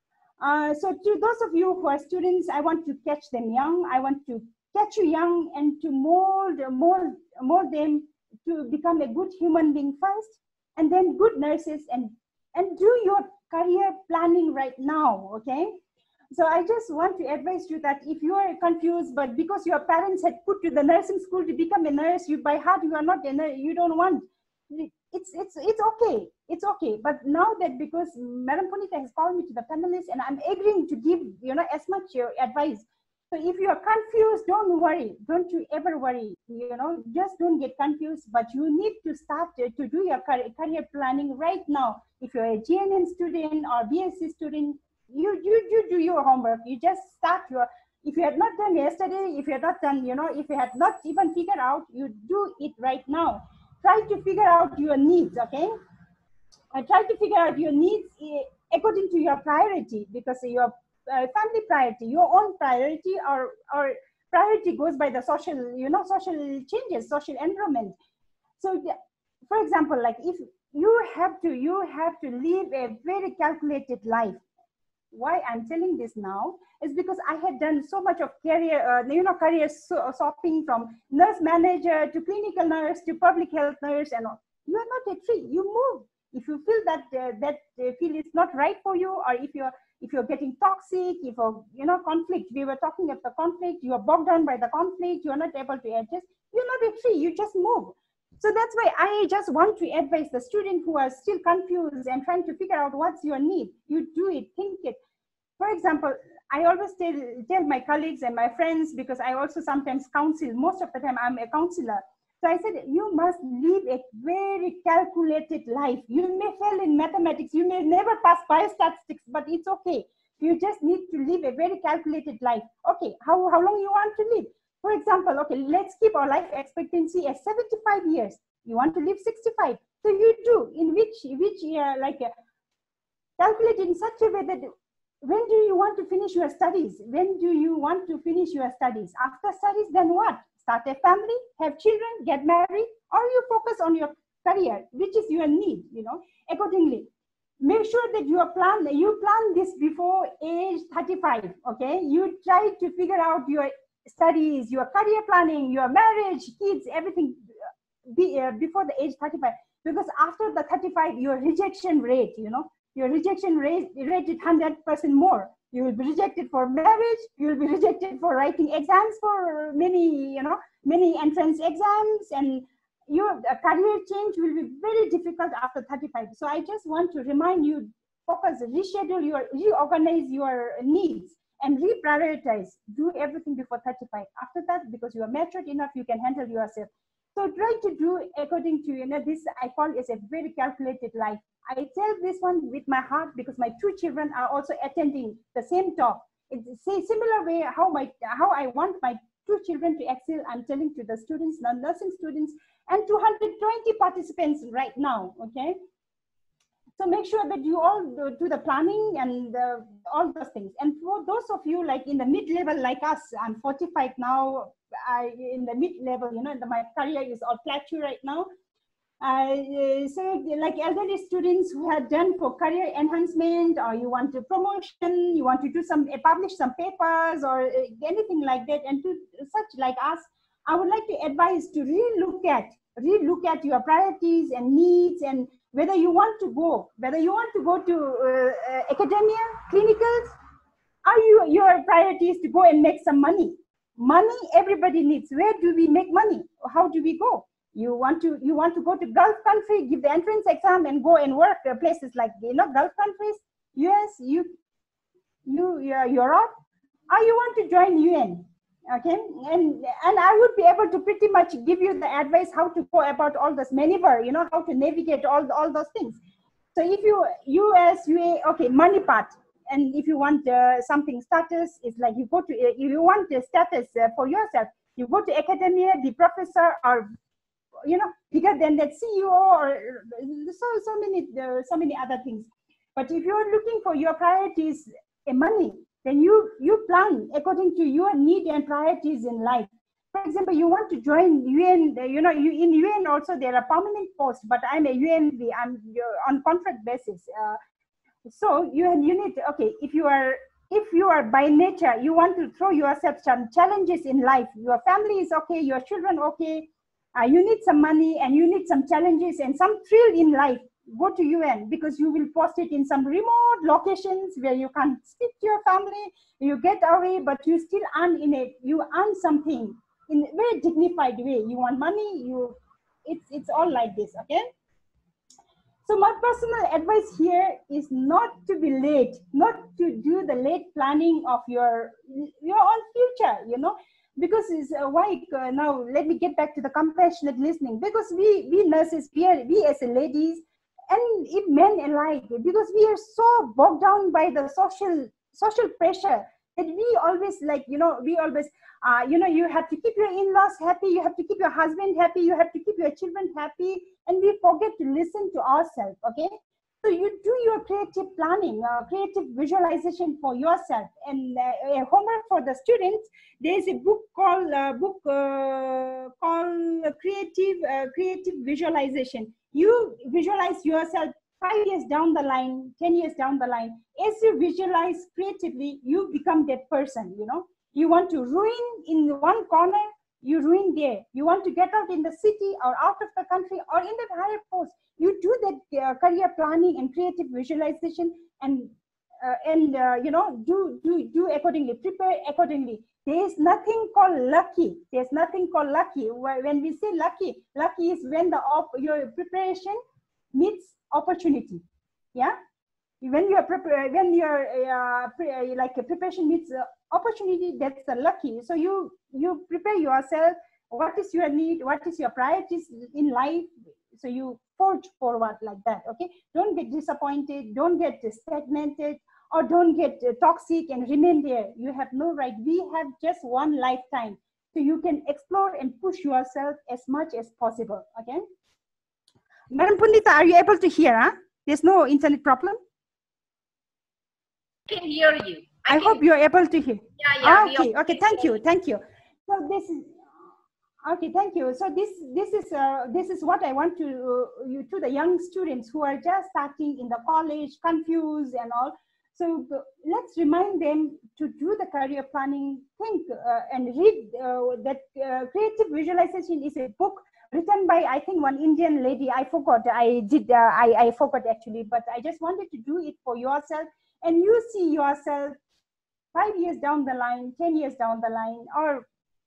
Speaker 3: Uh, so to those of you who are students, I want to catch them young. I want to catch you young and to mold, mold, mold them to become a good human being first, and then good nurses, and, and do your career planning right now, okay? So I just want to advise you that if you are confused, but because your parents had put you the nursing school to become a nurse, you by heart, you are not a nurse, you don't want, it's, it's, it's okay, it's okay. But now that because Madam Punita has called me to the panelists and I'm agreeing to give, you know, as much your advice. So if you are confused, don't worry. Don't you ever worry. You know, just don't get confused. But you need to start to, to do your career planning right now. If you're a G N N student or B S c student, you, you, you do your homework. You just start your, if you had not done yesterday, if you had not done, you know, if you had not even figured out, you do it right now. Try to figure out your needs, okay? Uh, try to figure out your needs according to your priority, because your Uh, family priority, your own priority, or or priority goes by the social, you know, social changes, social environment. So, for example, like if you have to, you have to live a very calculated life. Why I'm telling this now is because I had done so much of career, uh, you know, career shopping from nurse manager to clinical nurse to public health nurse, and all. You are not a tree. You move. If you feel that uh, that uh, field is not right for you, or if you're if you're getting toxic, if you're, you know, conflict, we were talking of the conflict, you are bogged down by the conflict, you're not able to adjust, you're not a tree, you just move. So that's why I just want to advise the student who are still confused and trying to figure out what's your need. You do it, think it. For example, I always tell, tell my colleagues and my friends, because I also sometimes counsel, most of the time I'm a counselor. So I said, you must live a very calculated life. You may fail in mathematics, you may never pass biostatistics, but it's okay. You just need to live a very calculated life. Okay, how, how long you want to live? For example, okay, let's keep our life expectancy as seventy-five years. You want to live sixty-five. So you do, in which, which year, like uh, calculate in such a way that when do you want to finish your studies? When do you want to finish your studies? After studies, then what? Start a family, have children, get married, or you focus on your career, which is your need, you know, accordingly. Make sure that you plan, you plan this before age thirty-five, okay? You try to figure out your studies, your career planning, your marriage, kids, everything be, uh, before the age thirty-five. Because after the thirty-five, your rejection rate, you know, your rejection rate, rate is one hundred percent more. You will be rejected for marriage. You will be rejected for writing exams for many, you know, many entrance exams, and your career change will be very difficult after thirty-five. So I just want to remind you, focus, reschedule your, reorganize your needs and reprioritize. Do everything before thirty-five. After that, because you are matured enough, you can handle yourself. So try to do according to, you know, this I call it a very calculated life. I tell this one with my heart because my two children are also attending the same talk. It's a similar way how my how I want my two children to excel. I'm telling to the students, non-nursing students, and two hundred twenty participants right now, okay? So make sure that you all do the planning and uh, all those things. And for those of you like in the mid-level like us, I'm forty-five now, I, in the mid-level, you know, the, my career is all plateau right now. Uh, so like elderly students who have done for career enhancement, or you want to promotion, you want to do some, uh, publish some papers or uh, anything like that, and to such like us, I would like to advise to re-look at, re-look at your priorities and needs, and whether you want to go, whether you want to go to uh, uh, academia, clinicals, are you, your priority is to go and make some money. Money everybody needs. Where do we make money? How do we go? You want to you want to go to Gulf country, give the entrance exam and go and work uh, places like, you know, Gulf countries, U S, you, you, uh, Europe, or you want to join U N, okay? And and I would be able to pretty much give you the advice how to go about all this maneuver, you know, how to navigate all all those things. So if you U S, U A, okay, money part. And if you want uh, something status, it's like you go to, uh, if you want the status uh, for yourself, you go to academia, the professor, or, you know, bigger than that C E O, or so, so many, uh, so many other things. But if you're looking for your priorities in money, then you, you plan according to your need and priorities in life. For example, you want to join U N, you know, you, in U N also there are permanent posts, but I'm a U N V, I'm on contract basis. Uh, So you you need, okay, if you are if you are by nature, you want to throw yourself some challenges in life, your family is okay, your children okay, uh, you need some money and you need some challenges and some thrill in life, go to U N, because you will post it in some remote locations where you can't speak to your family, you get away, but you still earn in it, you earn something in a very dignified way. You want money, you it's it's all like this, okay? So my personal advice here is not to be late, not to do the late planning of your your own future, you know, because it's uh, why uh, now let me get back to the compassionate listening, because we we nurses, we are, we as a ladies, and if men alike, because we are so bogged down by the social social pressure that we always like, you know, we always, uh, you know, you have to keep your in-laws happy, you have to keep your husband happy, you have to keep your children happy, and we forget to listen to ourselves, okay? So you do your creative planning, uh, creative visualization for yourself, and uh, a homework for the students. There is a book called uh, book uh, called Creative uh, Creative Visualization. You visualize yourself five years down the line, ten years down the line. As you visualize creatively, you become that person, you know. You want to ruin in one corner, you ruin there. You want to get out in the city or out of the country or in that higher post. You do that uh, career planning and creative visualization, and uh, and uh, you know, do do do accordingly, prepare accordingly. There is nothing called lucky. There's nothing called lucky. When we say lucky, lucky is when the op your preparation meets opportunity. Yeah, when you are prepare, when you're uh, pre like a preparation meets uh, opportunity, that's the lucky. So you you prepare yourself. What is your need? What is your priorities in life? So you forge forward like that. Okay, don't get disappointed. Don't get stagnated, or don't get uh, toxic and remain there. You have no right. We have just one lifetime, so you can explore and push yourself as much as possible. Okay, Madam Pundita, are you able to hear? Huh? There's no internet problem.
Speaker 1: I can hear you. I,
Speaker 3: I hope you're able to hear.
Speaker 1: Yeah, yeah.
Speaker 3: Okay, okay. Thank you, thank you. So this is okay. Thank you. So this this is uh, this is what I want to uh, you to the young students who are just starting in the college, confused and all. So uh, let's remind them to do the career planning, think uh, and read uh, that uh, Creative Visualization is a book written by, I think, one Indian lady. I forgot, I did, uh, I, I forgot actually, but I just wanted to do it for yourself, and you see yourself five years down the line, ten years down the line, or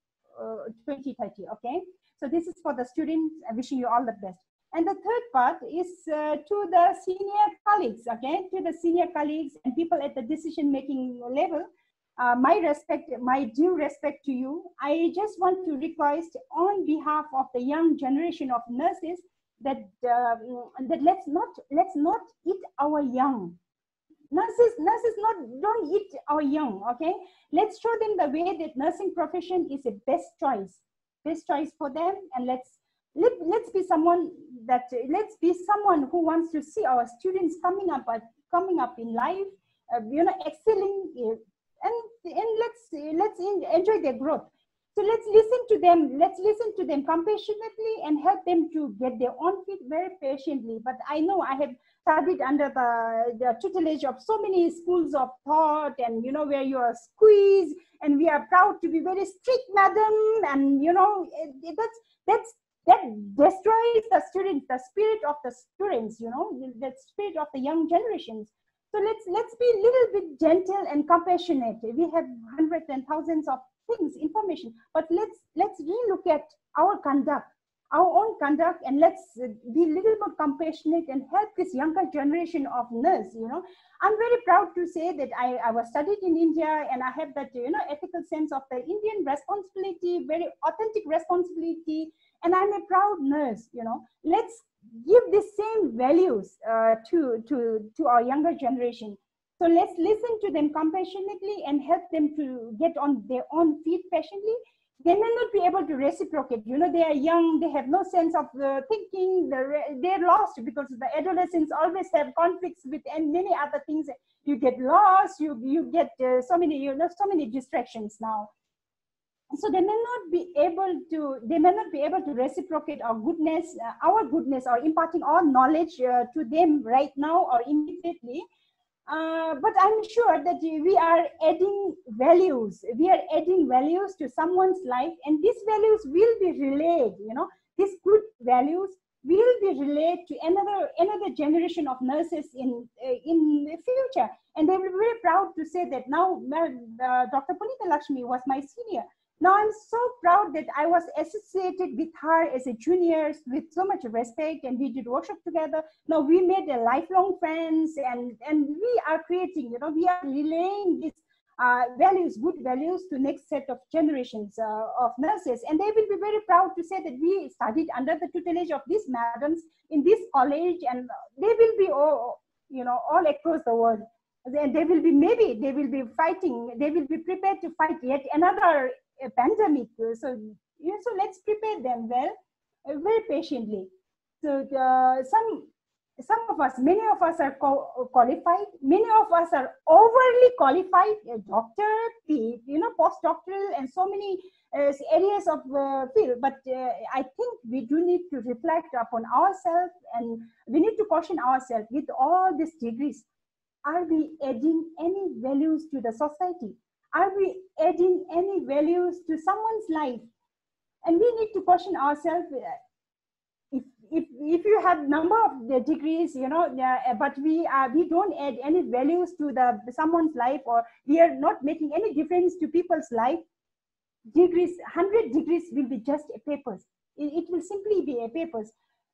Speaker 3: uh, twenty, thirty, okay? So this is for the students. I'm wishing you all the best. And the third part is uh, to the senior colleagues, okay? To the senior colleagues and people at the decision-making level, uh, my respect, my due respect to you. I just want to request on behalf of the young generation of nurses that, uh, that let's not, let's not eat our young. Nurses, nurses not, don't eat our young, okay? Let's show them the way that nursing profession is a best choice, best choice for them, and let's Let, let's be someone that let's be someone who wants to see our students coming up uh, coming up in life, uh, you know, excelling, uh, and and let's let's enjoy their growth. So let's listen to them. Let's listen to them compassionately and help them to get their own feet very patiently. But I know I have studied under the, the tutelage of so many schools of thought, and you know, where you are squeezed, and we are proud to be very strict, madam, and you know, it, it, that's that's. That destroys the students, the spirit of the students, you know, the spirit of the young generations. So let's let's be a little bit gentle and compassionate. We have hundreds and thousands of things, information, but let's let's relook at our conduct, our own conduct, and let's be a little more compassionate and help this younger generation of nurse. You know, I'm very proud to say that I, I was studied in India, and I have that, you know, ethical sense of the Indian responsibility, very authentic responsibility. And I'm a proud nurse, you know. Let's give the same values uh, to, to, to our younger generation. So let's listen to them compassionately and help them to get on their own feet patiently. They may not be able to reciprocate. You know, they are young, they have no sense of uh, thinking, they're, they're lost, because the adolescents always have conflicts with and many other things. You get lost, you, you get uh, so many, you know, so many distractions now. So they may not be able to, they may not be able to reciprocate our goodness, uh, our goodness, or imparting our knowledge uh, to them right now or immediately. Uh, but I'm sure that we are adding values. We are adding values to someone's life, and these values will be relayed, you know, these good values will be relayed to another, another generation of nurses in, uh, in the future. And they will be very proud to say that now uh, Doctor Punita Lakshmi was my senior. Now I'm so proud that I was associated with her as a junior with so much respect, and we did workshop together. Now we made a lifelong friends, and, and we are creating, you know, we are relaying these uh, values, good values, to next set of generations uh, of nurses. And they will be very proud to say that we studied under the tutelage of these madams in this college, and they will be all, you know, all across the world. And they will be, maybe they will be fighting, they will be prepared to fight yet another a pandemic. So, you know, so let's prepare them well, uh, very patiently. So uh, some, some of us, many of us are qualified, many of us are overly qualified, a doctor, you know, postdoctoral, and so many uh, areas of uh, field. But uh, I think we do need to reflect upon ourselves, and we need to caution ourselves with all these degrees. Are we adding any values to the society? Are we adding any values to someone's life? And we need to question ourselves. If if if you have number of the degrees, you know, uh, but we are we don't add any values to the someone's life, or we are not making any difference to people's life. Degrees, hundred degrees will be just a papers. It, it will simply be a papers.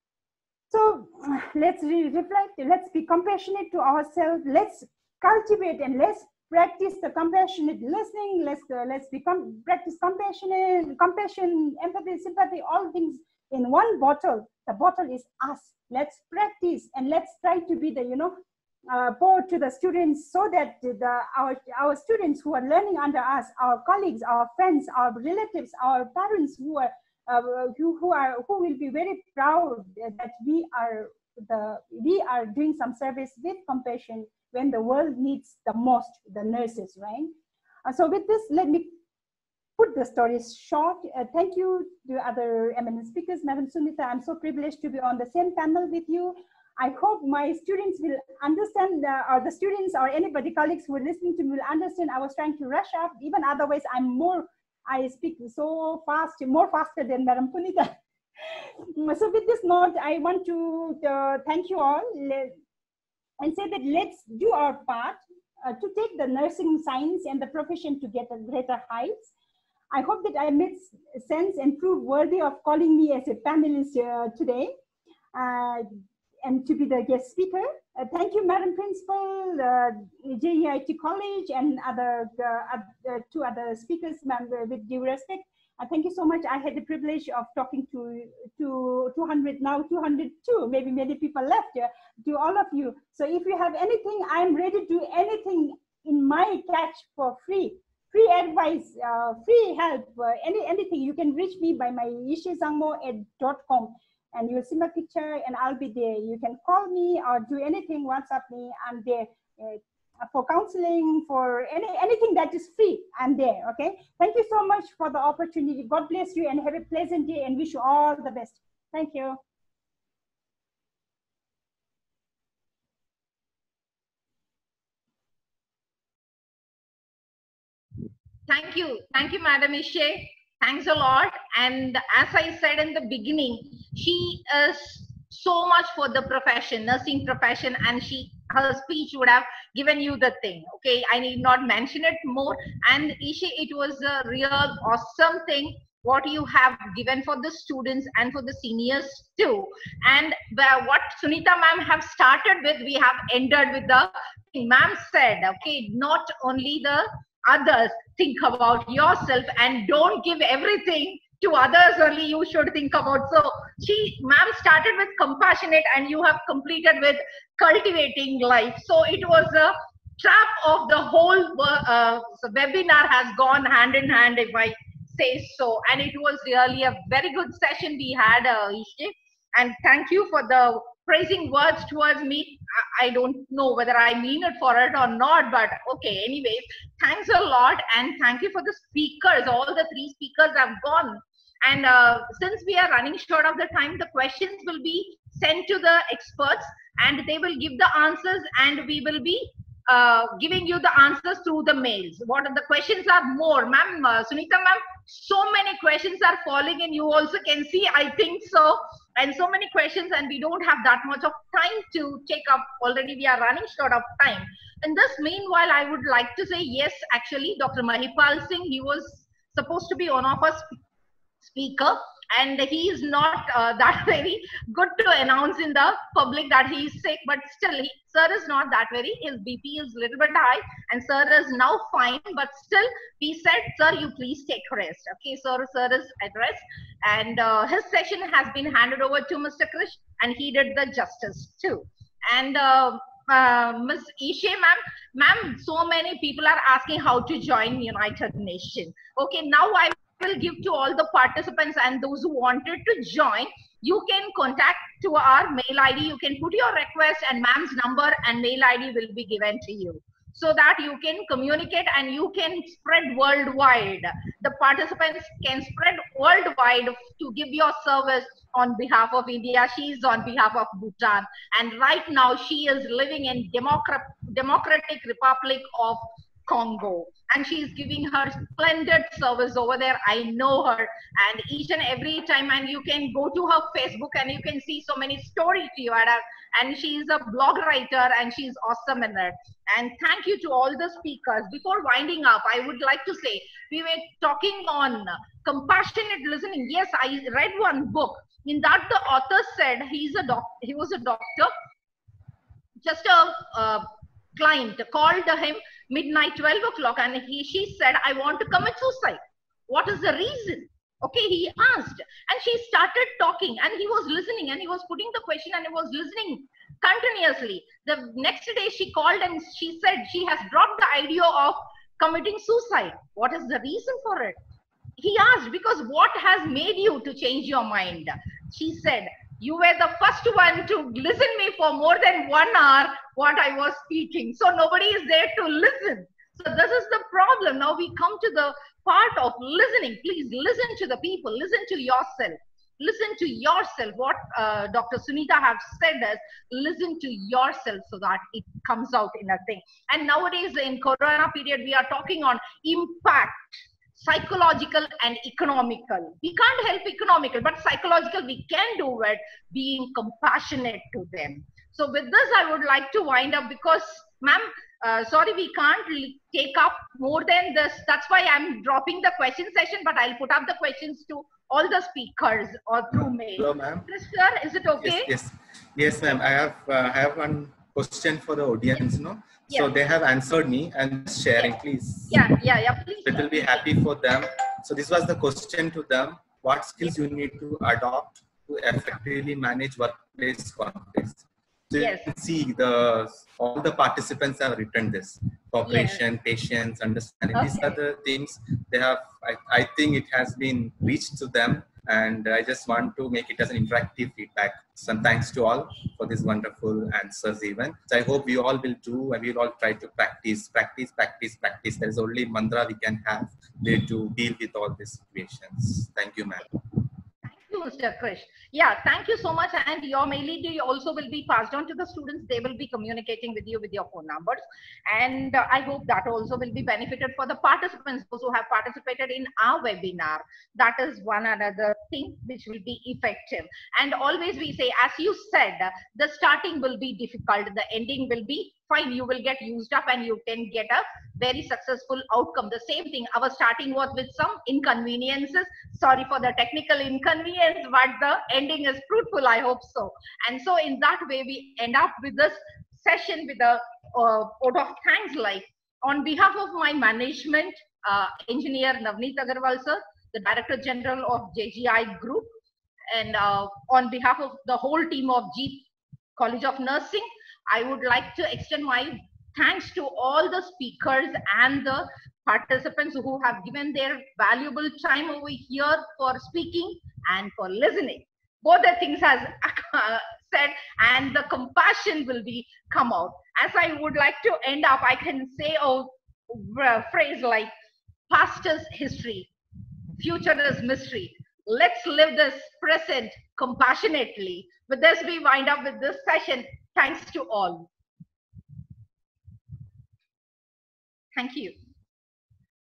Speaker 3: So let's re reflect. Let's be compassionate to ourselves. Let's cultivate and let's practice the compassionate listening. Let's uh, let's become practice compassionate, compassion, empathy, sympathy, all things in one bottle. The bottle is us. Let's practice, and let's try to be the, you know, uh, pour to the students, so that the our our students who are learning under us, our colleagues, our friends, our relatives, our parents who are uh, who, who are who will be very proud that we are the we are doing some service with compassion when the world needs the most the nurses, right? Uh, so with this, let me put the stories short. Uh, thank you to other eminent speakers. Madam Sunita, I'm so privileged to be on the same panel with you. I hope my students will understand, uh, or the students or anybody, colleagues who are listening to me will understand. I was trying to rush up, even otherwise I'm more, I speak so fast, more faster than Madam Punita. So with this note, I want to uh, thank you all and say that let's do our part uh, to take the nursing science and the profession to get a greater heights. I hope that I made sense and proved worthy of calling me as a panelist uh, today. Uh, and to be the guest speaker. Uh, thank you, Madam Principal, uh, J E I T College, and other uh, uh, two other speakers, with due respect. Uh, thank you so much. I had the privilege of talking to, to two hundred, now two hundred two, maybe many people left, uh, to all of you. So if you have anything, I'm ready to do anything in my catch for free. Free advice, uh, free help, uh, any, anything. You can reach me by my ishizangmo at dot com. And you'll see my picture and I'll be there. You can call me or do anything, WhatsApp me, I'm there. Uh, for counseling, for any anything that is free, I'm there, okay? Thank you so much for the opportunity. God bless you and have a pleasant day and wish you all the best. Thank you.
Speaker 1: Thank you. Thank you, Madam Ishe. Thanks a lot. And as I said in the beginning, she is so much for the profession, nursing profession, and she her speech would have given you the thing. Okay, I need not mention it more. And Ishe, it was a real awesome thing what you have given for the students and for the seniors too. And what Sunita ma'am have started with, we have ended with the ma'am said, okay, not only the others, think about yourself and don't give everything to others, only you should think about. So she, ma'am started with compassionate and you have completed with cultivating life. So it was a trap of the whole uh, so webinar has gone hand in hand, if I say so. And it was really a very good session we had, uh, Ishe. And thank you for the praising words towards me. I don't know whether I mean it for it or not, but okay, anyways, thanks a lot. And thank you for the speakers. All the three speakers have gone. And uh, since we are running short of the time, the questions will be sent to the experts and they will give the answers, and we will be uh, giving you the answers through the mails. What are the questions are more, ma'am, uh, Sunita ma'am, so many questions are falling in. You also can see, I think so. And so many questions, and we don't have that much of time to take up. Already we are running short of time. In this meanwhile, I would like to say, yes, actually, Doctor Mahipal Singh, he was supposed to be one of us speaker, and he is not uh, that very good to announce in the public that he is sick, but still, he, sir is not that very, his B P is a little bit high, and sir is now fine, but still, he said, sir, you please take rest. Okay, sir, sir is at rest, and uh, his session has been handed over to Mister Krish, and he did the justice too. And uh, uh, Miz Ishe ma'am, ma'am, so many people are asking how to join United Nations. Okay, now I will give to all the participants and those who wanted to join. You can contact to our mail I D. You can put your request, and ma'am's number and mail I D will be given to you, so that you can communicate and you can spread worldwide. The participants can spread worldwide to give your service on behalf of India. She is on behalf of Bhutan, and right now she is living in Democrat Democratic Republic of Congo, and she is giving her splendid service over there. I know her, and each and every time, and you can go to her Facebook and you can see so many stories she had, and she is a blog writer and she is awesome in it. And thank you to all the speakers. Before winding up, I would like to say, we were talking on compassionate listening. Yes, I read one book. In that, the author said he's a doc he was a doctor. Just a uh, client called him midnight, twelve o'clock, and he she said, I want to commit suicide. What is the reason? Okay, he asked, and she started talking, and he was listening, and he was putting the question, and he was listening continuously. The next day she called and she said she has dropped the idea of committing suicide. What is the reason for it? He asked, because what has made you to change your mind? She said, you were the first one to listen me for more than one hour what I was speaking. So nobody is there to listen. So this is the problem. Now we come to the part of listening. Please listen to the people. Listen to yourself. listen to yourself. What uh, Doctor Sunita have said is listen to yourself so that it comes out in a thing. And nowadays in Corona period, we are talking on impact, psychological and economical. We can't help economical, but psychological we can do it, being compassionate to them. So with this, I would like to wind up because, ma'am, uh, sorry, we can't take up more than this. That's why I'm dropping the question session, but I'll put up the questions to all the speakers or through mail.
Speaker 4: Hello, ma'am.
Speaker 1: Sir, is it okay?
Speaker 4: Yes, yes, yes ma'am. I have uh, I have one question for the audience. No,
Speaker 1: yeah.
Speaker 4: So they have answered me and sharing,
Speaker 1: yeah.
Speaker 4: please.
Speaker 1: Yeah, yeah, yeah. Please.
Speaker 4: It will be happy for them. So this was the question to them: what skills you need to adopt to effectively manage workplace conflicts? So
Speaker 1: yes.
Speaker 4: you can see the all the participants have written this: cooperation, yes. patience, understanding. Okay. These are the things they have. I, I think it has been reached to them, and I just want to make it as an interactive feedback. So thanks to all for these wonderful answers. Even so, I hope we all will do, and we'll all try to practice, practice, practice, practice. There is only mantra we can have to deal with all these situations. Thank you, ma'am.
Speaker 1: Mister Krish. Yeah, thank you so much. And your mail I D also will be passed on to the students. They will be communicating with you with your phone numbers. And uh, I hope that also will be benefited for the participants who have participated in our webinar. That is one another thing which will be effective. And always we say, as you said, the starting will be difficult. The ending will be fine. You will get used up and you can get a very successful outcome. The same thing, our starting was with some inconveniences. Sorry for the technical inconvenience, but the ending is fruitful, I hope so. And so in that way, we end up with this session with a uh, vote of thanks. Like on behalf of my management, uh, engineer Navneet Agarwal sir, the Director General of J G I Group, and uh, on behalf of the whole team of G College of Nursing, I would like to extend my thanks to all the speakers and the participants who have given their valuable time over here for speaking and for listening. Both the things has uh, said, and the compassion will be come out. As I would like to end up, I can say a, a phrase like, past is history, future is mystery. Let's live this present compassionately. With this, we wind up with this session. Thanks to all. Thank you.